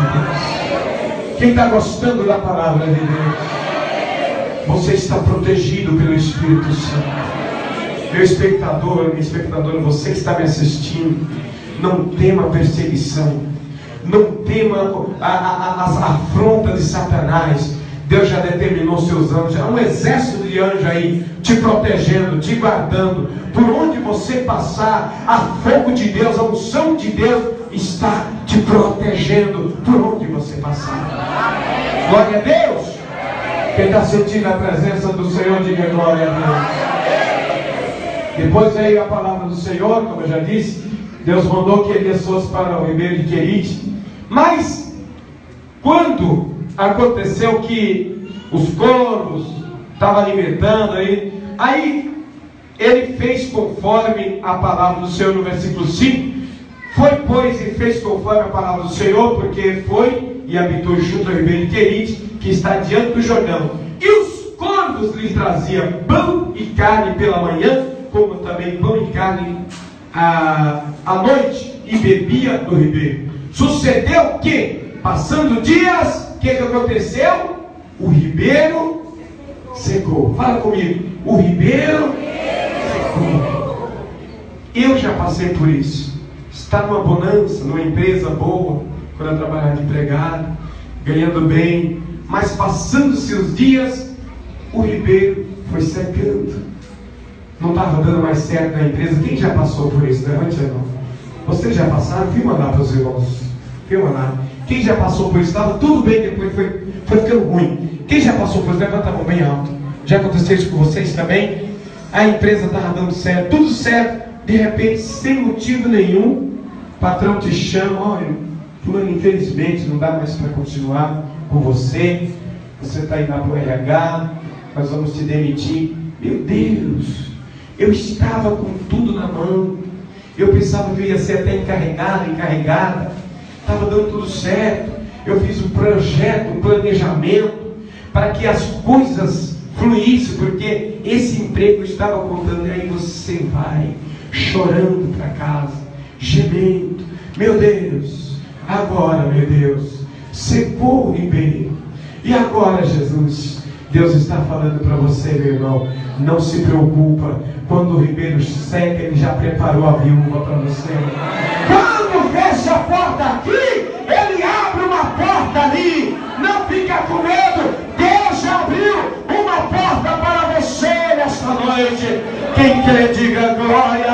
Deus? Quem está gostando da palavra de Deus? Você está protegido pelo Espírito Santo. Meu espectador, minha espectadora, você que está me assistindo, não tema a perseguição, não tema a, a, a afronta de Satanás. Deus já determinou seus anjos, há um exército de anjos aí te protegendo, te guardando. Por onde você passar, a fogo de Deus, a unção de Deus está te protegendo por onde você passar. Glória a Deus. Quem está sentindo a presença do Senhor, diga glória a Deus. Depois veio a palavra do Senhor, como eu já disse. Deus mandou que Elias fosse para o ribeiro de Querite. Mas quando aconteceu que os corvos estavam alimentando aí, aí ele fez conforme a palavra do Senhor no versículo cinco. Foi, pois, e fez conforme a palavra do Senhor, porque foi e habitou junto ao ribeiro de Querite, que está diante do Jordão. E os corvos lhe traziam pão e carne pela manhã, como também pão e carne à, à noite, e bebia do ribeiro. Sucedeu que, passando dias, o que, que aconteceu? O ribeiro secou. Fala comigo. O ribeiro secou. Eu já passei por isso. Está numa bonança, numa empresa boa, quando eu trabalhava de empregado, ganhando bem, mas passando-se os dias, o ribeiro foi secando. Não estava dando mais certo na empresa. Quem já passou por isso? Levante a mão. Vocês já passaram? Filma lá para os irmãos. Filma lá. Quem já passou por isso? Estava tudo bem, depois foi, foi ficando ruim. Quem já passou por isso? Levanta a mão bem alto. Já aconteceu isso com vocês também? A empresa estava dando certo, tudo certo. De repente, sem motivo nenhum, o patrão te chama: olha, fulano, infelizmente não dá mais para continuar com você. Você está indo lá para o R H, nós vamos te demitir. Meu Deus! Eu estava com tudo na mão. Eu pensava que eu ia ser até encarregado, encarregada. Estava dando tudo certo. Eu fiz um projeto, um planejamento para que as coisas fluíssem, porque esse emprego estava contando. E aí você vai chorando para casa, gemendo. Meu Deus, agora, meu Deus, secou o ribeiro. E agora, Jesus, Deus está falando para você, meu irmão, não se preocupa. Quando o ribeiro seca, Ele já preparou a viúva para você. Quando fecha a porta aqui, Ele abre uma porta ali. Não fica com medo. Deus já abriu uma porta para você nesta noite. Quem crê, diga glórias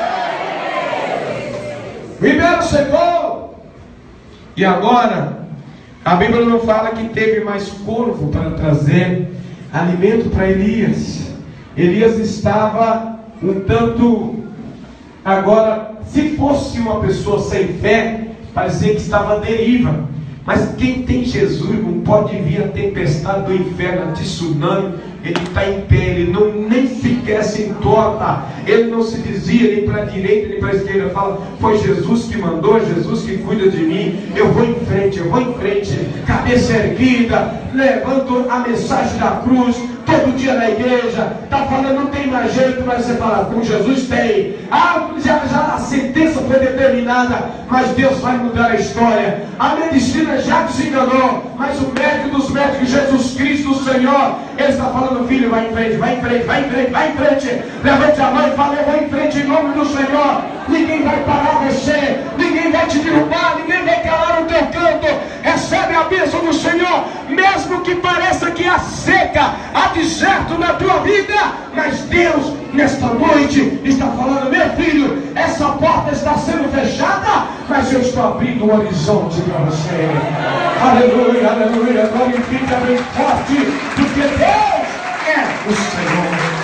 a Deus. O ribeiro secou. E agora, A Bíblia não fala que teve mais corvo para trazer alimento para Elias. Elias estava um tanto, agora, se fosse uma pessoa sem fé, parecia que estava à deriva. Mas quem tem Jesus não pode vir a tempestade do inferno, a tsunami. Ele está em pé, ele não, nem sequer se entorta, ele não se desvia nem para a direita nem para a esquerda. Fala, foi Jesus que mandou, Jesus que cuida de mim, eu vou em frente, eu vou em frente, cabeça erguida, levando a mensagem da cruz, todo dia na igreja, está falando, não tem mais jeito, mas você fala, com Jesus tem. Ah, já, já a sentença foi determinada, mas Deus vai mudar a história. A medicina já desenganou, mas o médico dos médicos, Jesus Cristo, o Senhor, Ele está falando, filho, vai em frente, vai em frente, vai em frente, vai em frente. Levante a mão e fale, eu vou em frente em nome do Senhor. Ninguém vai parar você, ninguém vai te derrubar, ninguém vai calar o teu canto. Recebe a bênção do Senhor, mesmo que pareça que há seca, há deserto na tua vida, mas Deus nesta noite está falando, meu filho, essa porta está sendo fechada, mas eu estou abrindo um horizonte para você. Aleluia, aleluia, glorifica bem forte, porque Deus é o Senhor.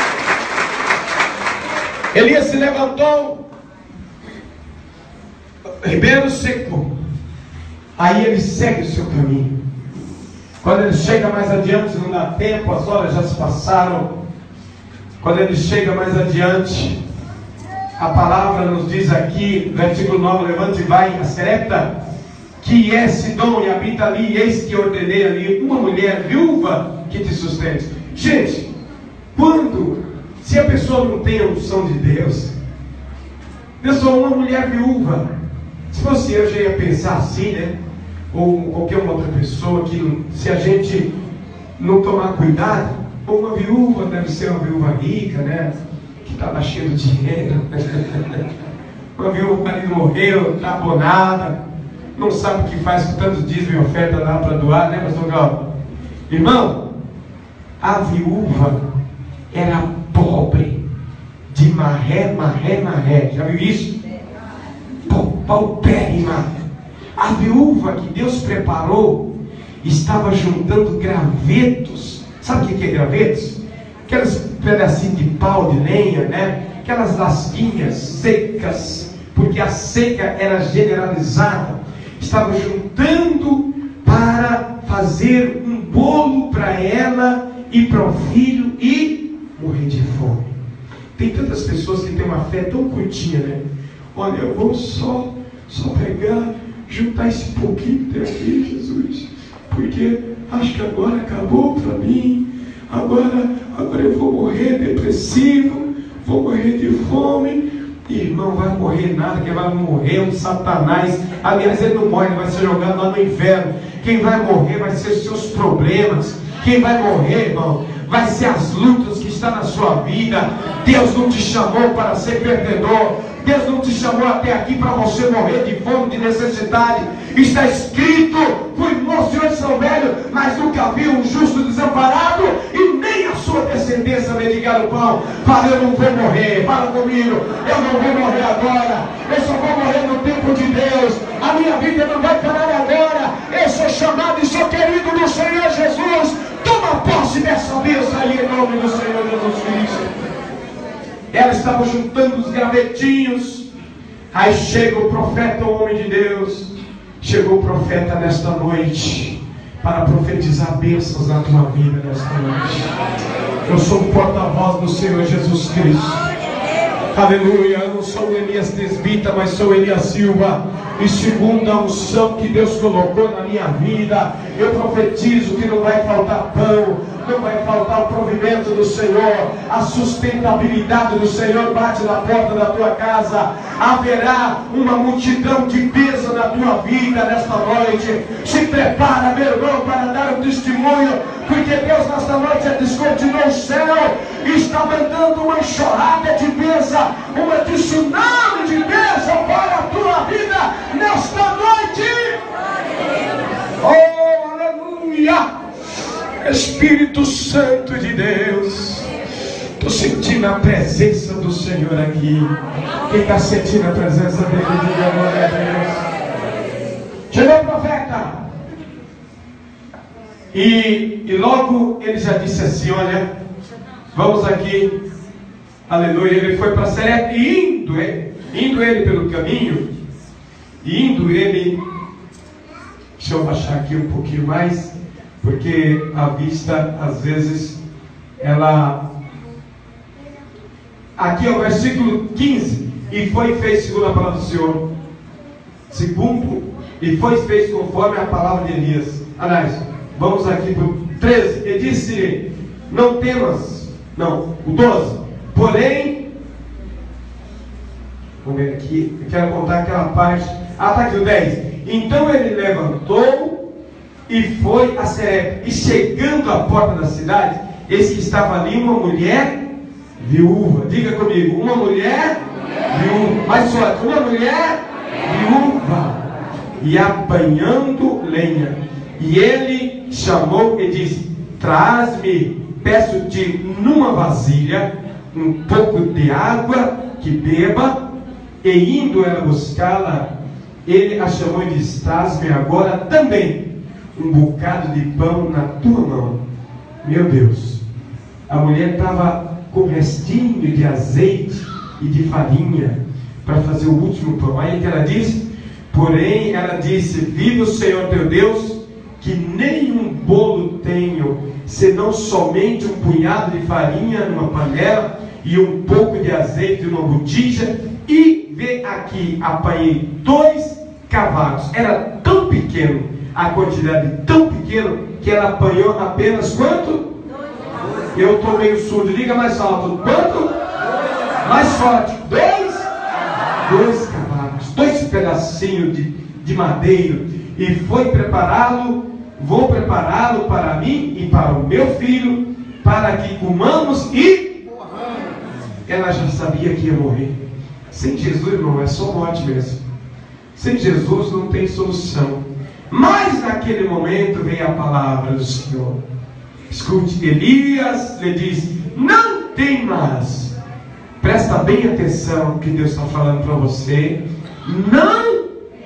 Elias se levantou, ribeiro seco. Aí ele segue o seu caminho. Quando ele chega mais adiante, não dá tempo, as horas já se passaram. Quando ele chega mais adiante, a palavra nos diz aqui, versículo nove, levante e vai a Serepta, que é Sidom e habita ali, eis que ordenei ali uma mulher viúva que te sustente. Gente, quando, se a pessoa não tem a unção de Deus, pessoal, uma mulher viúva, se fosse eu, já ia pensar assim, né? Ou qualquer outra pessoa, que se a gente não tomar cuidado, ou uma viúva deve ser uma viúva rica, né? Que estava cheia de dinheiro. Uma viúva, o marido morreu, está abonada, não sabe o que faz com tantos dízimos e oferta lá para doar, né, pastor Gal? Irmão, a viúva era pobre, de marré, marré, marré. Já viu isso? Paupérrima. A viúva que Deus preparou estava juntando gravetos. Sabe o que é gravetos? Aqueles pedacinhos de pau, de lenha, né? Aquelas lasquinhas secas, porque a seca era generalizada. Estava juntando para fazer um bolo para ela e para o filho e morrer de fome. Tem tantas pessoas que têm uma fé tão curtinha, né? Olha, eu vou só, só pegar, juntar esse pouquinho daqui, Jesus, porque acho que agora acabou para mim. Agora, agora eu vou morrer depressivo, vou morrer de fome. Irmão, vai morrer nada, quem vai morrer é um Satanás. Aliás, ele não morre, ele vai ser jogado lá no inferno. Quem vai morrer vai ser os seus problemas. Quem vai morrer, irmão, vai ser as lutas que estão na sua vida. Deus não te chamou para ser perdedor. Deus não te chamou até aqui para você morrer de fome, de necessidade. Está escrito, fui moço e hoje sou velho, mas nunca vi um justo desamparado e nem a sua descendência mendigar o pão. Fala, eu não vou morrer, fala comigo, eu não vou morrer agora, eu só vou morrer no tempo de Deus. A minha vida não vai parar agora. Eu sou chamado e sou querido do Senhor Jesus. Toma posse dessa bênção aí em nome do Senhor Jesus Cristo. Ela estava juntando os gravetinhos. Aí chega o profeta, o homem de Deus. Chegou o profeta nesta noite para profetizar bênçãos na tua vida nesta noite. Eu sou o porta-voz do Senhor Jesus Cristo. Aleluia, eu não sou o Elias Tesbita, mas sou Elias Silva. E segundo a unção que Deus colocou na minha vida, eu profetizo que não vai faltar pão, não vai faltar o provimento do Senhor, a sustentabilidade do Senhor bate na porta da tua casa. Haverá uma multidão de bênção na tua vida nesta noite. Se prepara, meu irmão, para dar um testemunho, porque Deus nesta noite descortinou o céu e está mandando uma enxurrada de bênção, uma tsunami de bênção para a tua vida nesta noite. Oh, aleluia! Espírito Santo de Deus, estou sentindo a presença do Senhor aqui. Quem está sentindo a presença dele, diga glória a Deus. Chegou o profeta. E, e logo ele já disse assim, olha, vamos aqui, aleluia, ele foi para Serepta, e indo, indo ele pelo caminho, indo ele, deixa eu baixar aqui um pouquinho mais, porque a vista, às vezes, ela, aqui é o versículo quinze, e foi e fez segundo a palavra do Senhor, segundo, e foi e fez conforme a palavra de Elias. Aliás, vamos aqui para o treze, ele disse, não temas, não, o doze, porém, vamos ver aqui, eu quero contar aquela parte, ah, está aqui o dez, então ele levantou e foi a Serepta, e chegando à porta da cidade, eis que estava ali uma mulher viúva, diga comigo, uma mulher viúva, mais forte, uma mulher viúva, e apanhando lenha, e ele chamou e disse, traz-me, peço-te numa vasilha, um pouco de água que beba, e indo ela buscá-la, ele a chamou e disse, traz-me agora também um bocado de pão na tua mão. Meu Deus, a mulher estava com restinho de azeite e de farinha para fazer o último pão. Aí que ela disse, porém ela disse, vive o Senhor teu Deus, que nenhum bolo tenho, senão somente um punhado de farinha numa panela e um pouco de azeite numa botija, e vê aqui, apanhei dois cavalos. Era tão pequeno, a quantidade tão pequena, que ela apanhou apenas quanto? Eu estou meio surdo, liga mais alto. Quanto? Mais forte. Dois? Dois cavalos, dois pedacinhos de, de madeira, e foi prepará-lo, vou prepará-lo para mim e para o meu filho, para que comamos e ela já sabia que ia morrer. Sem Jesus, irmão, é só morte mesmo. Sem Jesus não tem solução. Mas naquele momento veio a palavra do Senhor. Escute, Elias lhe diz, não temas. Presta bem atenção que Deus está falando para você. Não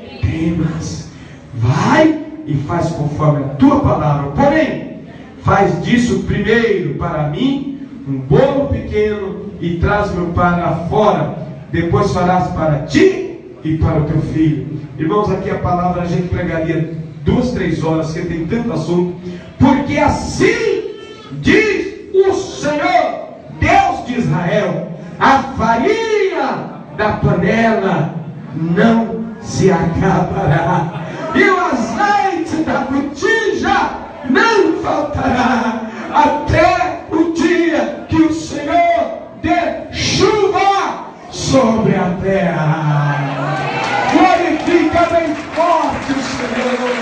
temas. Vai e faz conforme a tua palavra. Porém, faz disso primeiro para mim um bolo pequeno e traz-me para fora. Depois farás para ti e para o teu filho. Irmãos, aqui a palavra a gente pregaria duas, três horas, porque tem tanto assunto. Porque assim diz o Senhor, Deus de Israel, a farinha da panela não se acabará, e o azeite da botija não faltará, até o dia que o Senhor dê chuva sobre a terra. Glorifica bem forte o Senhor.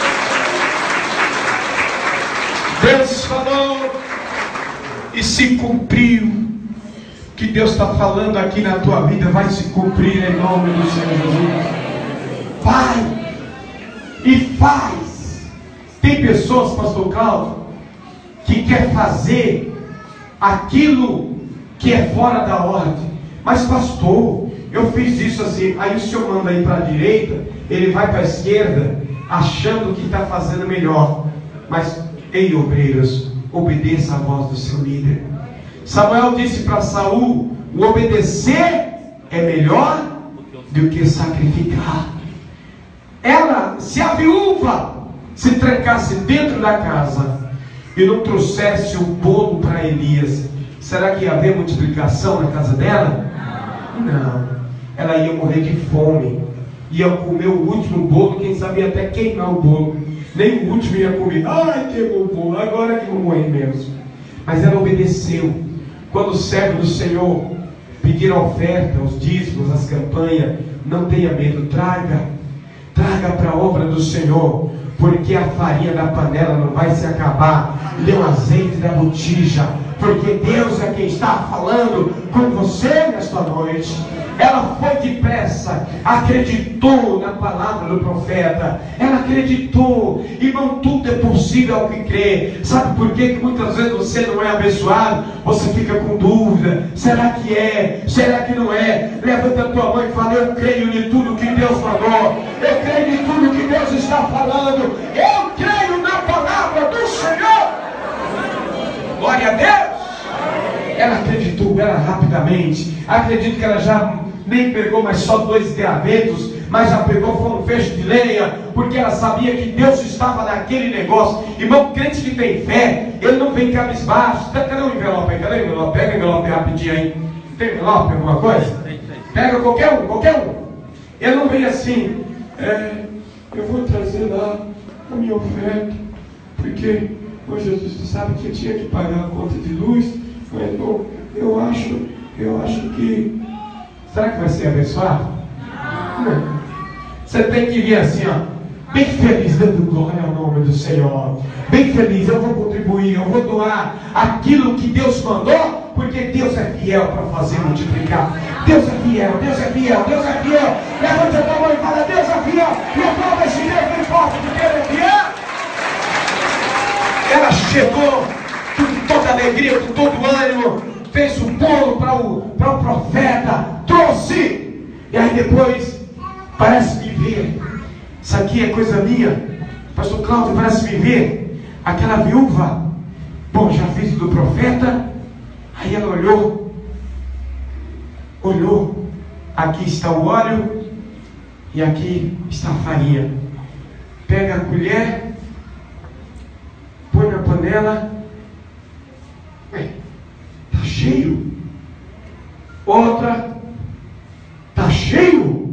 Deus falou e se cumpriu. O que Deus está falando aqui na tua vida vai se cumprir em nome do Senhor Jesus. Vai e faz. Tem pessoas, pastor Cláudio, que quer fazer aquilo que é fora da ordem. Mas pastor, eu fiz isso assim. Aí o senhor manda ir para a direita, ele vai para a esquerda, achando que está fazendo melhor. Mas, ei obreiros, obedeça a voz do seu líder. Samuel disse para Saul, o obedecer é melhor do que sacrificar. Ela, se a viúva se trancasse dentro da casa e não trouxesse o bolo para Elias, será que ia haver multiplicação na casa dela? Não. Ela ia morrer de fome, ia comer o último bolo, quem sabe até queimar o bolo. Nem o último ia comer. Ai, queimou o bolo, agora que vou morrer mesmo. Mas ela obedeceu. Quando o servo do Senhor pedir a oferta, os dízimos, as campanhas, não tenha medo, traga, traga para a obra do Senhor, porque a farinha da panela não vai se acabar, e o azeite da botija, porque Deus é quem está falando com você nesta noite. Ela foi depressa, acreditou na palavra do profeta, ela acreditou, irmão, tudo é possível ao que crê. Sabe por quê? Que muitas vezes você não é abençoado, você fica com dúvida, será que é, será que não é? Levanta a tua mão e fala, eu creio em tudo que Deus falou, eu creio em tudo que Deus está falando, eu creio na palavra do Senhor. recupera rapidamente. Acredito que ela já nem pegou mais só dois gravetos, mas já pegou, foi um fecho de lenha, porque ela sabia que Deus estava naquele negócio. Irmão, crente que tem fé, ele não vem cabisbaixo. Cadê o envelope aí? Cadê o envelope? Pega o envelope rapidinho aí. Tem envelope, alguma coisa? Pega qualquer um, qualquer um. Ele não vem assim, é, eu vou trazer lá a minha oferta, porque, ô Jesus, você sabe que eu tinha que pagar a conta de luz, mas, bom, eu acho, eu acho que... Será que vai ser abençoado? Não. Você tem que vir assim, ó, bem feliz, dando glória ao nome do Senhor. Bem feliz, eu vou contribuir, eu vou doar aquilo que Deus mandou, porque Deus é fiel para fazer multiplicar. Deus é fiel, Deus é fiel, Deus é fiel. Levante a tua mão e fala, Deus é fiel. E eu prova esse Deus bem forte, porque Ele é fiel. Ela chegou com toda alegria, com todo ânimo, fez o bolo para o, para o profeta, trouxe. E aí depois, parece me ver, isso aqui é coisa minha, pastor Cláudio, parece me ver, aquela viúva, bom, já fiz do profeta. Aí ela olhou, olhou, aqui está o óleo, e aqui está a farinha. Pega a colher, põe na panela, ué, está cheio. Outra, está cheio.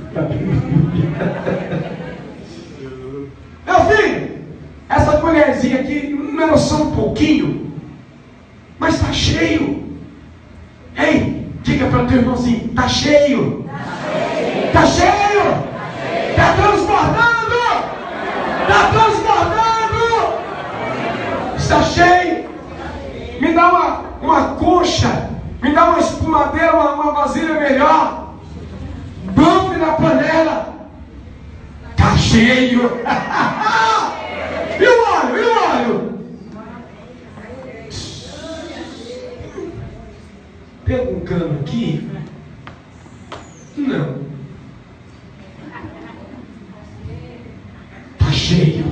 Meu filho, essa colherzinha aqui não é só um pouquinho, mas está cheio. Ei, diga para o teu irmãozinho, está cheio. Está cheio. Está transbordando. Está transbordando. Está cheio. Me dá uma, uma concha, me dá uma espumadeira, uma, uma vasilha melhor. Bambe na panela. Está cheio. E o óleo, e o óleo? Pega um cano aqui. Não. Está cheio.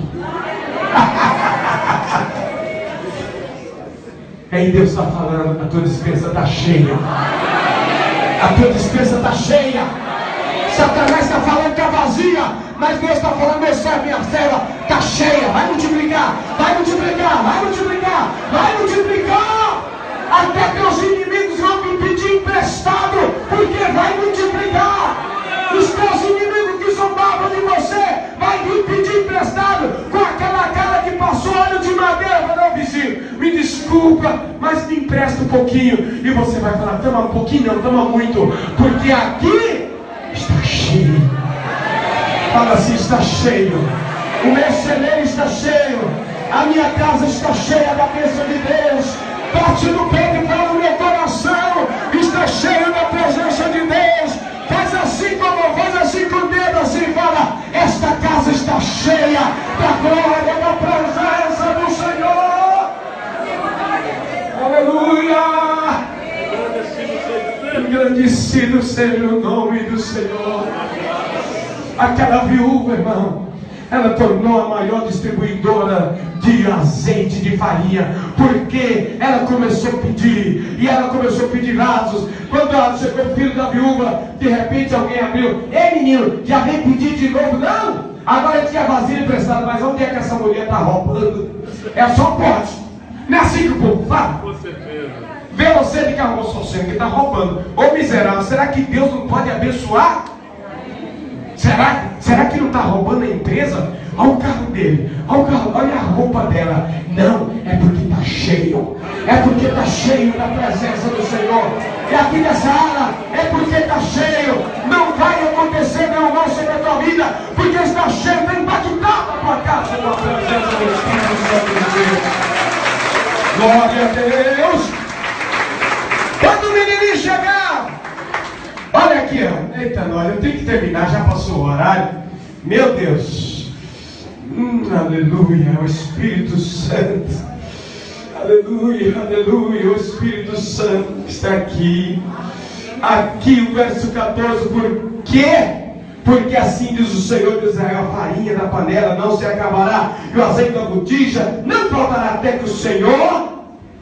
Aí Deus está falando, a tua despensa está cheia. A tua despensa está cheia. Satanás está falando que é vazia, mas Deus está falando, meu servo, minha serva, está cheia. Vai multiplicar, vai multiplicar, vai multiplicar, vai multiplicar. Até teus inimigos vão me pedir emprestado, porque vai multiplicar. Os teus inimigos que zombavam de você vai vir pedir emprestado, com aquela cara que passou óleo de madeira. Vai dar um vizinho, me desculpa, mas me empresta um pouquinho. E você vai falar, toma um pouquinho, não, toma muito, porque aqui está cheio. Fala assim, está cheio. O meu celeiro está cheio. A minha casa está cheia da bênção de Deus. Bate no peito e fala, o meu coração está cheio da presença de Deus. Faz assim como, faz assim com o dedo assim, fala, esta casa está cheia da glória, da presença do Senhor. Aleluia. Engrandecido seja o nome do Senhor. Aquela viúva, irmão, ela tornou a maior distribuidora de azeite, de farinha, porque ela começou a pedir, e ela começou a pedir vasos. Quando ela chegou o filho da viúva, de repente alguém abriu, ei menino, já vem pedir de novo? Não, agora tinha vasilha emprestada, mas onde é que essa mulher está roubando? É só um pote. Não é assim que o povo fala? Com certeza. Vê você de carro, só sendo que está roubando. Ô miserável, será que Deus não pode abençoar? Será, será que não está roubando a empresa? Olha o carro dele, olha, o carro, olha a roupa dela. Não, é porque está cheio. É porque está cheio da presença do Senhor. E aqui nessa área, é porque está cheio. Não vai acontecer nenhum mal sobre a tua vida, porque está cheio, vai impactar a tua casa com a presença do Espírito Santo de Deus. Glória a Deus. Quando o menininho chegar, olha aqui, ó. Eita, nós, eu tenho que terminar, já passou o horário. Meu Deus. Hum, aleluia, o Espírito Santo. Aleluia, aleluia, o Espírito Santo está aqui. Aqui o verso catorze, por quê? Porque assim diz o Senhor de Israel, a farinha da panela não se acabará, e o azeite da botija não faltará, até que o Senhor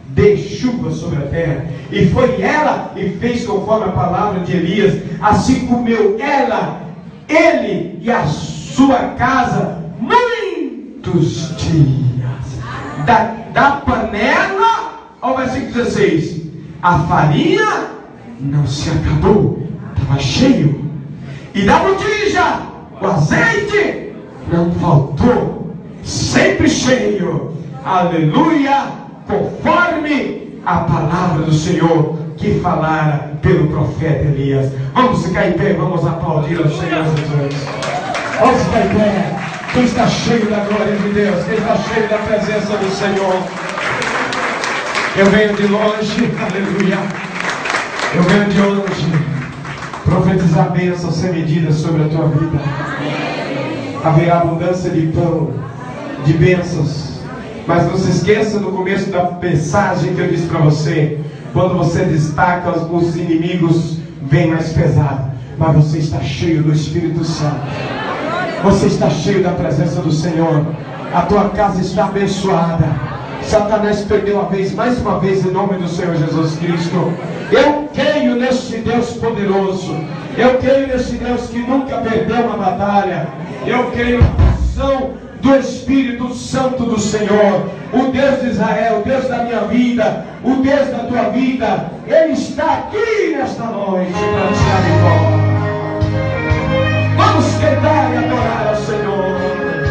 dê chuva sobre a terra. E foi ela e fez conforme a palavra de Elias. Assim comeu ela, ele e a sua casa muitos dias. Da, da panela, ao versículo dezesseis, a farinha não se acabou, estava cheio. E da botija, o azeite não faltou, sempre cheio. Aleluia, conforme a palavra do Senhor que falara pelo profeta Elias. Vamos ficar em pé, vamos aplaudir ao Senhor Jesus. Vamos ficar em pé. Quem está cheio da glória de Deus, quem está cheio da presença do Senhor. Eu venho de longe, aleluia. Eu venho de longe profetizar bênçãos sem medida sobre a tua vida. Haverá abundância de pão, de bênçãos. Mas não se esqueça no começo da mensagem que eu disse para você: quando você destaca, os inimigos vêm mais pesado. Mas você está cheio do Espírito Santo. Você está cheio da presença do Senhor. A tua casa está abençoada. Satanás perdeu a vez, mais uma vez, em nome do Senhor Jesus Cristo. Eu creio neste Deus poderoso. Eu creio neste Deus que nunca perdeu uma batalha. Eu creio na ação do Espírito Santo do Senhor. O Deus de Israel, o Deus da minha vida, o Deus da tua vida, Ele está aqui nesta noite para te dar vitória. Vamos cantar e adorar ao Senhor.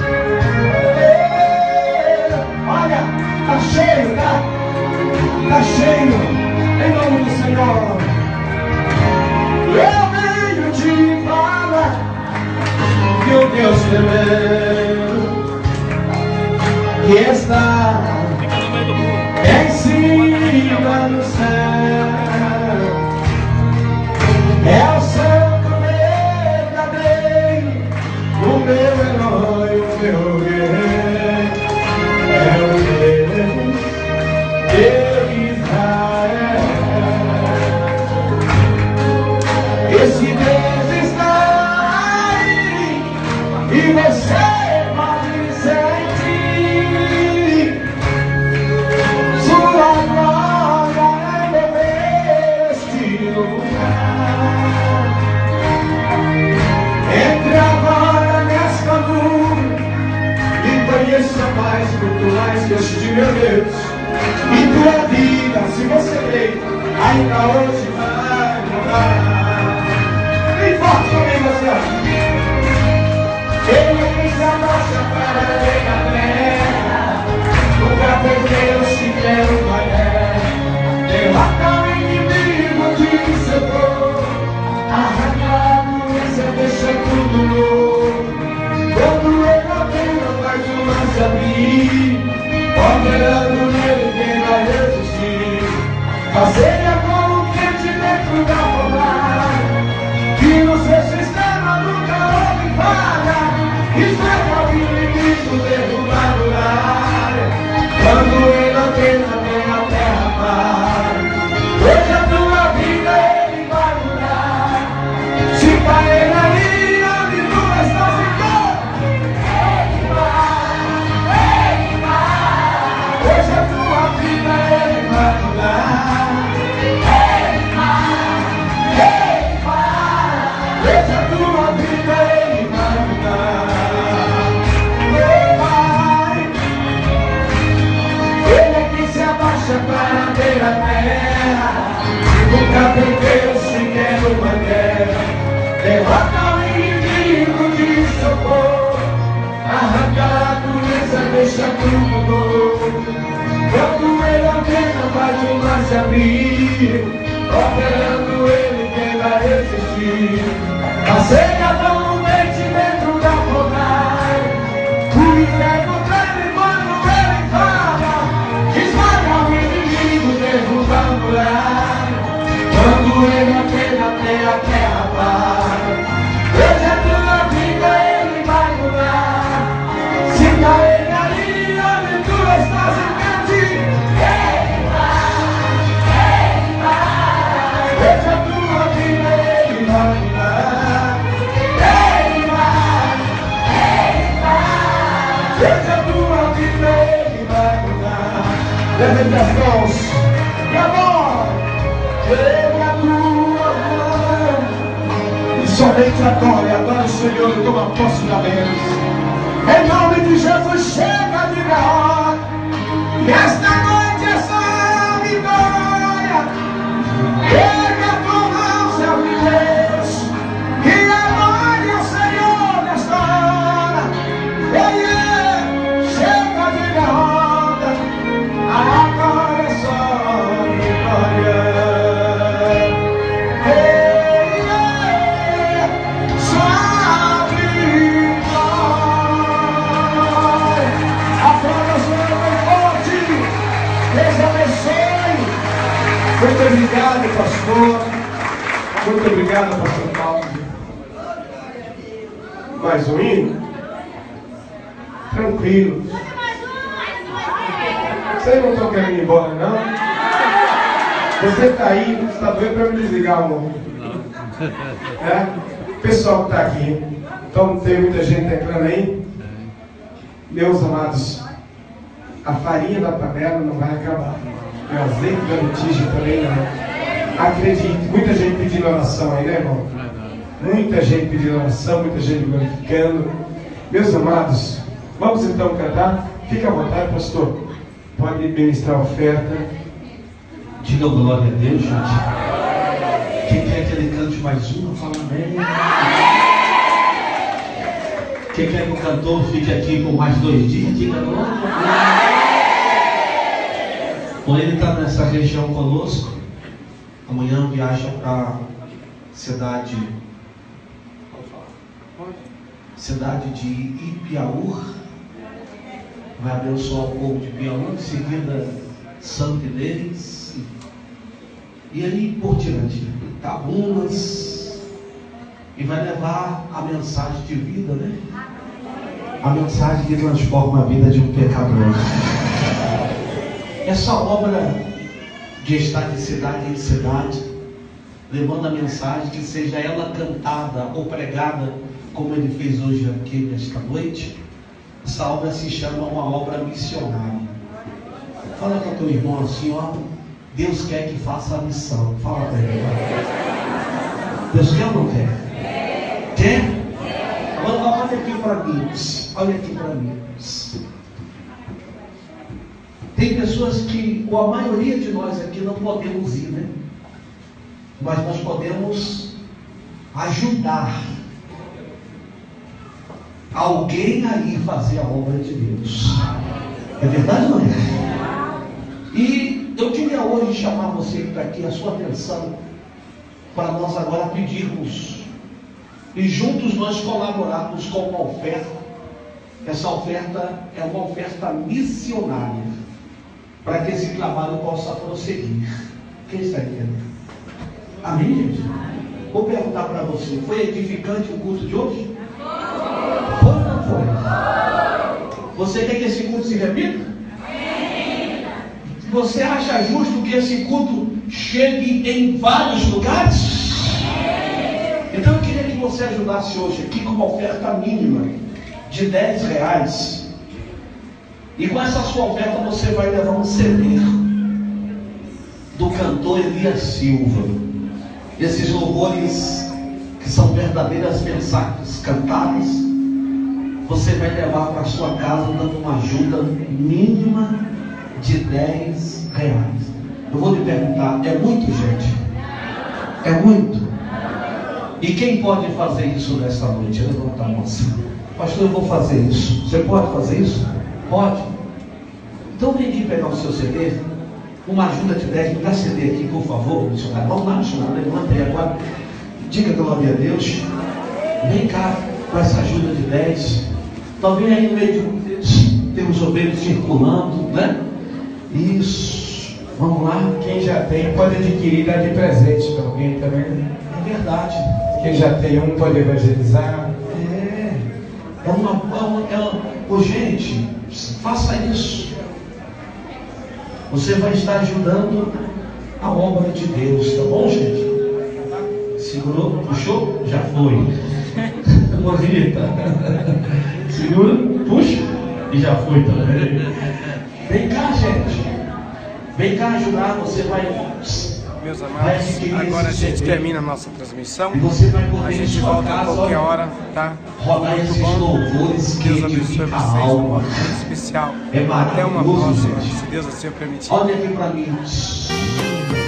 Olha, está cheio, tá? Está cheio. Em nome do Senhor. Eu venho te falar que o Deus tremendo que está em cima do céu é o santo verdadeiro, o meu herói, o meu guerreiro, é o Deus de Israel. Esse Deus está aí e você pode sentir sua glória é neste lugar. Entre agora nesta nuvem e conheça mais, muito mais que este meu Deus. E tua vida, se você crê, ainda hoje vai mudar. Vem forte comigo, assim. Ele que se abaixa para ver a terra, nunca perdeu sequer uma guerra. Derrota o inimigo de seu povo, arrancado você deixa tudo novo. Quando ele ordena faz uma se abrir, operando nele quem vai resistir. Fazer como um quente dentro da fornalha, que no seu sistema nunca houve falha. Esmaga o inimigo, derruba a muralha. Quando ele ordena vem a terra para. Hoje a tua vida ele vai mudar. Se cair ali onde tu estás ficando, ele vai, ele vai. Hoje a tua vida ele vai mudar. Ele vai, ele vai. Hoje a tua vida ele vai mudar. Para ver a terra, nunca perdeu sequer uma guerra. Derrota o inimigo de seu povo, arranca a doença, deixa tudo novo. Quando ele ordena faz o mar se abrir, operando ele quem vai resistir. Passeia normalmente dentro da fornalha, o inferno treme quando ele fala. Esmaga o inimigo, derruba a muralha. Quando ele ordena tem a terra para. Hoje a tua vida ele vai mudar. Se cair ali onde tu estás encanto, ele vai, ele vai. Hoje a tua vida ele vai mudar. Ele vai, ele vai. Hoje a tua vida ele vai mudar. Levante as mãos. E agora, chega a tua mão. E somente adore, adore o Senhor e toma posse da bênção. Em nome de Jesus, chega de derrota. E esta noite é só vitória. Pega a tua mão, seu Deus, e adore o Senhor nesta hora. Ei, ei, chega de derrota. Agora é só vitória. Ei, ei, só vitória. Aplauda o Senhor bem forte. Deus abençoe. Muito obrigado, pastor. Muito obrigado, pastor Paulo. Mais um hino? Tranquilo. Vocês não estão querendo ir embora, não? Você está aí, está doido para me desligar, amor? É? O pessoal que está aqui. Então tem muita gente entrando aí. Meus amados, a farinha da panela não vai acabar. O azeite da botija também não. Acredite, muita gente pedindo oração aí, né, irmão? Muita gente pedindo oração, muita gente glorificando. Meus amados, vamos então cantar. Fica à vontade, pastor. Pode ministrar a oferta. Diga glória a Deus, gente. Quem quer que ele cante mais uma, fala amém. Quem quer que o cantor fique aqui por mais dois dias, diga glória a Deus. Bom, ele está nessa região conosco. Amanhã viaja para a cidade, cidade de Ipiaú. Vai abençoar o povo de Ipiaú, em seguida Santa Inês, e aí por diante, Itabunas, e vai levar a mensagem de vida, né? A mensagem que transforma a vida de um pecador. Essa obra de estar de cidade em cidade, levando a mensagem, que seja ela cantada ou pregada, como ele fez hoje aqui nesta noite, essa obra se chama uma obra missionária. Fala com o teu irmão assim, ó, Deus quer que faça a missão. Fala para ele. Deus quer ou não quer? Quer? Agora olha aqui para mim. Olha aqui para mim. Tem pessoas que, ou a maioria de nós aqui, não podemos ir, né? Mas nós podemos ajudar alguém a ir fazer a obra de Deus. É verdade ou não é? E eu queria hoje chamar você que está aqui, a sua atenção, para nós agora pedirmos e juntos nós colaborarmos com uma oferta. Essa oferta é uma oferta missionária, para que esse trabalho possa prosseguir. Quem está entendendo? Amém, gente? Vou perguntar para você, foi edificante o culto de hoje? Foi ou não foi? Você quer que esse culto se repita? Você acha justo que esse culto chegue em vários lugares? Então eu queria que você ajudasse hoje aqui com uma oferta mínima de dez reais. E com essa sua oferta você vai levar um C D do cantor Elias Silva. Esses louvores que são verdadeiras mensagens cantadas, você vai levar para sua casa dando uma ajuda mínima de dez reais. Eu vou lhe perguntar, é muito, gente? É muito? E quem pode fazer isso nesta noite? Levanta a mão. Pastor, eu vou fazer isso. Você pode fazer isso? Pode? Então vem aqui pegar o seu C D, uma ajuda de dez, me dá C D aqui, por favor, missionário. Vamos lá, missionário, levanta aí agora. Diga glória a Deus. Vem cá com essa ajuda de dez. Talvez aí no meio de vocês tem os obreiros circulando, né? Isso. Vamos lá. Quem já tem pode adquirir e dar de presente para alguém também. É verdade. Quem já tem um pode evangelizar. É. É uma. É uma, é uma oh, gente, faça isso. Você vai estar ajudando a obra de Deus, tá bom, gente? Segurou, puxou, já foi. Rita. Segura, puxa e já foi também. Vem cá, gente. Vem cá ajudar, você vai. Meus amados, agora a gente termina a nossa transmissão. E você vai poder A gente em sua volta a casa, qualquer olha, hora, tá? rodar Muito esses bom. louvores que Deus abençoe edifica a vocês, alma. um momento especial. É Até uma maravilhoso, próxima, gente. se Deus assim o permitir. Olha aqui para mim.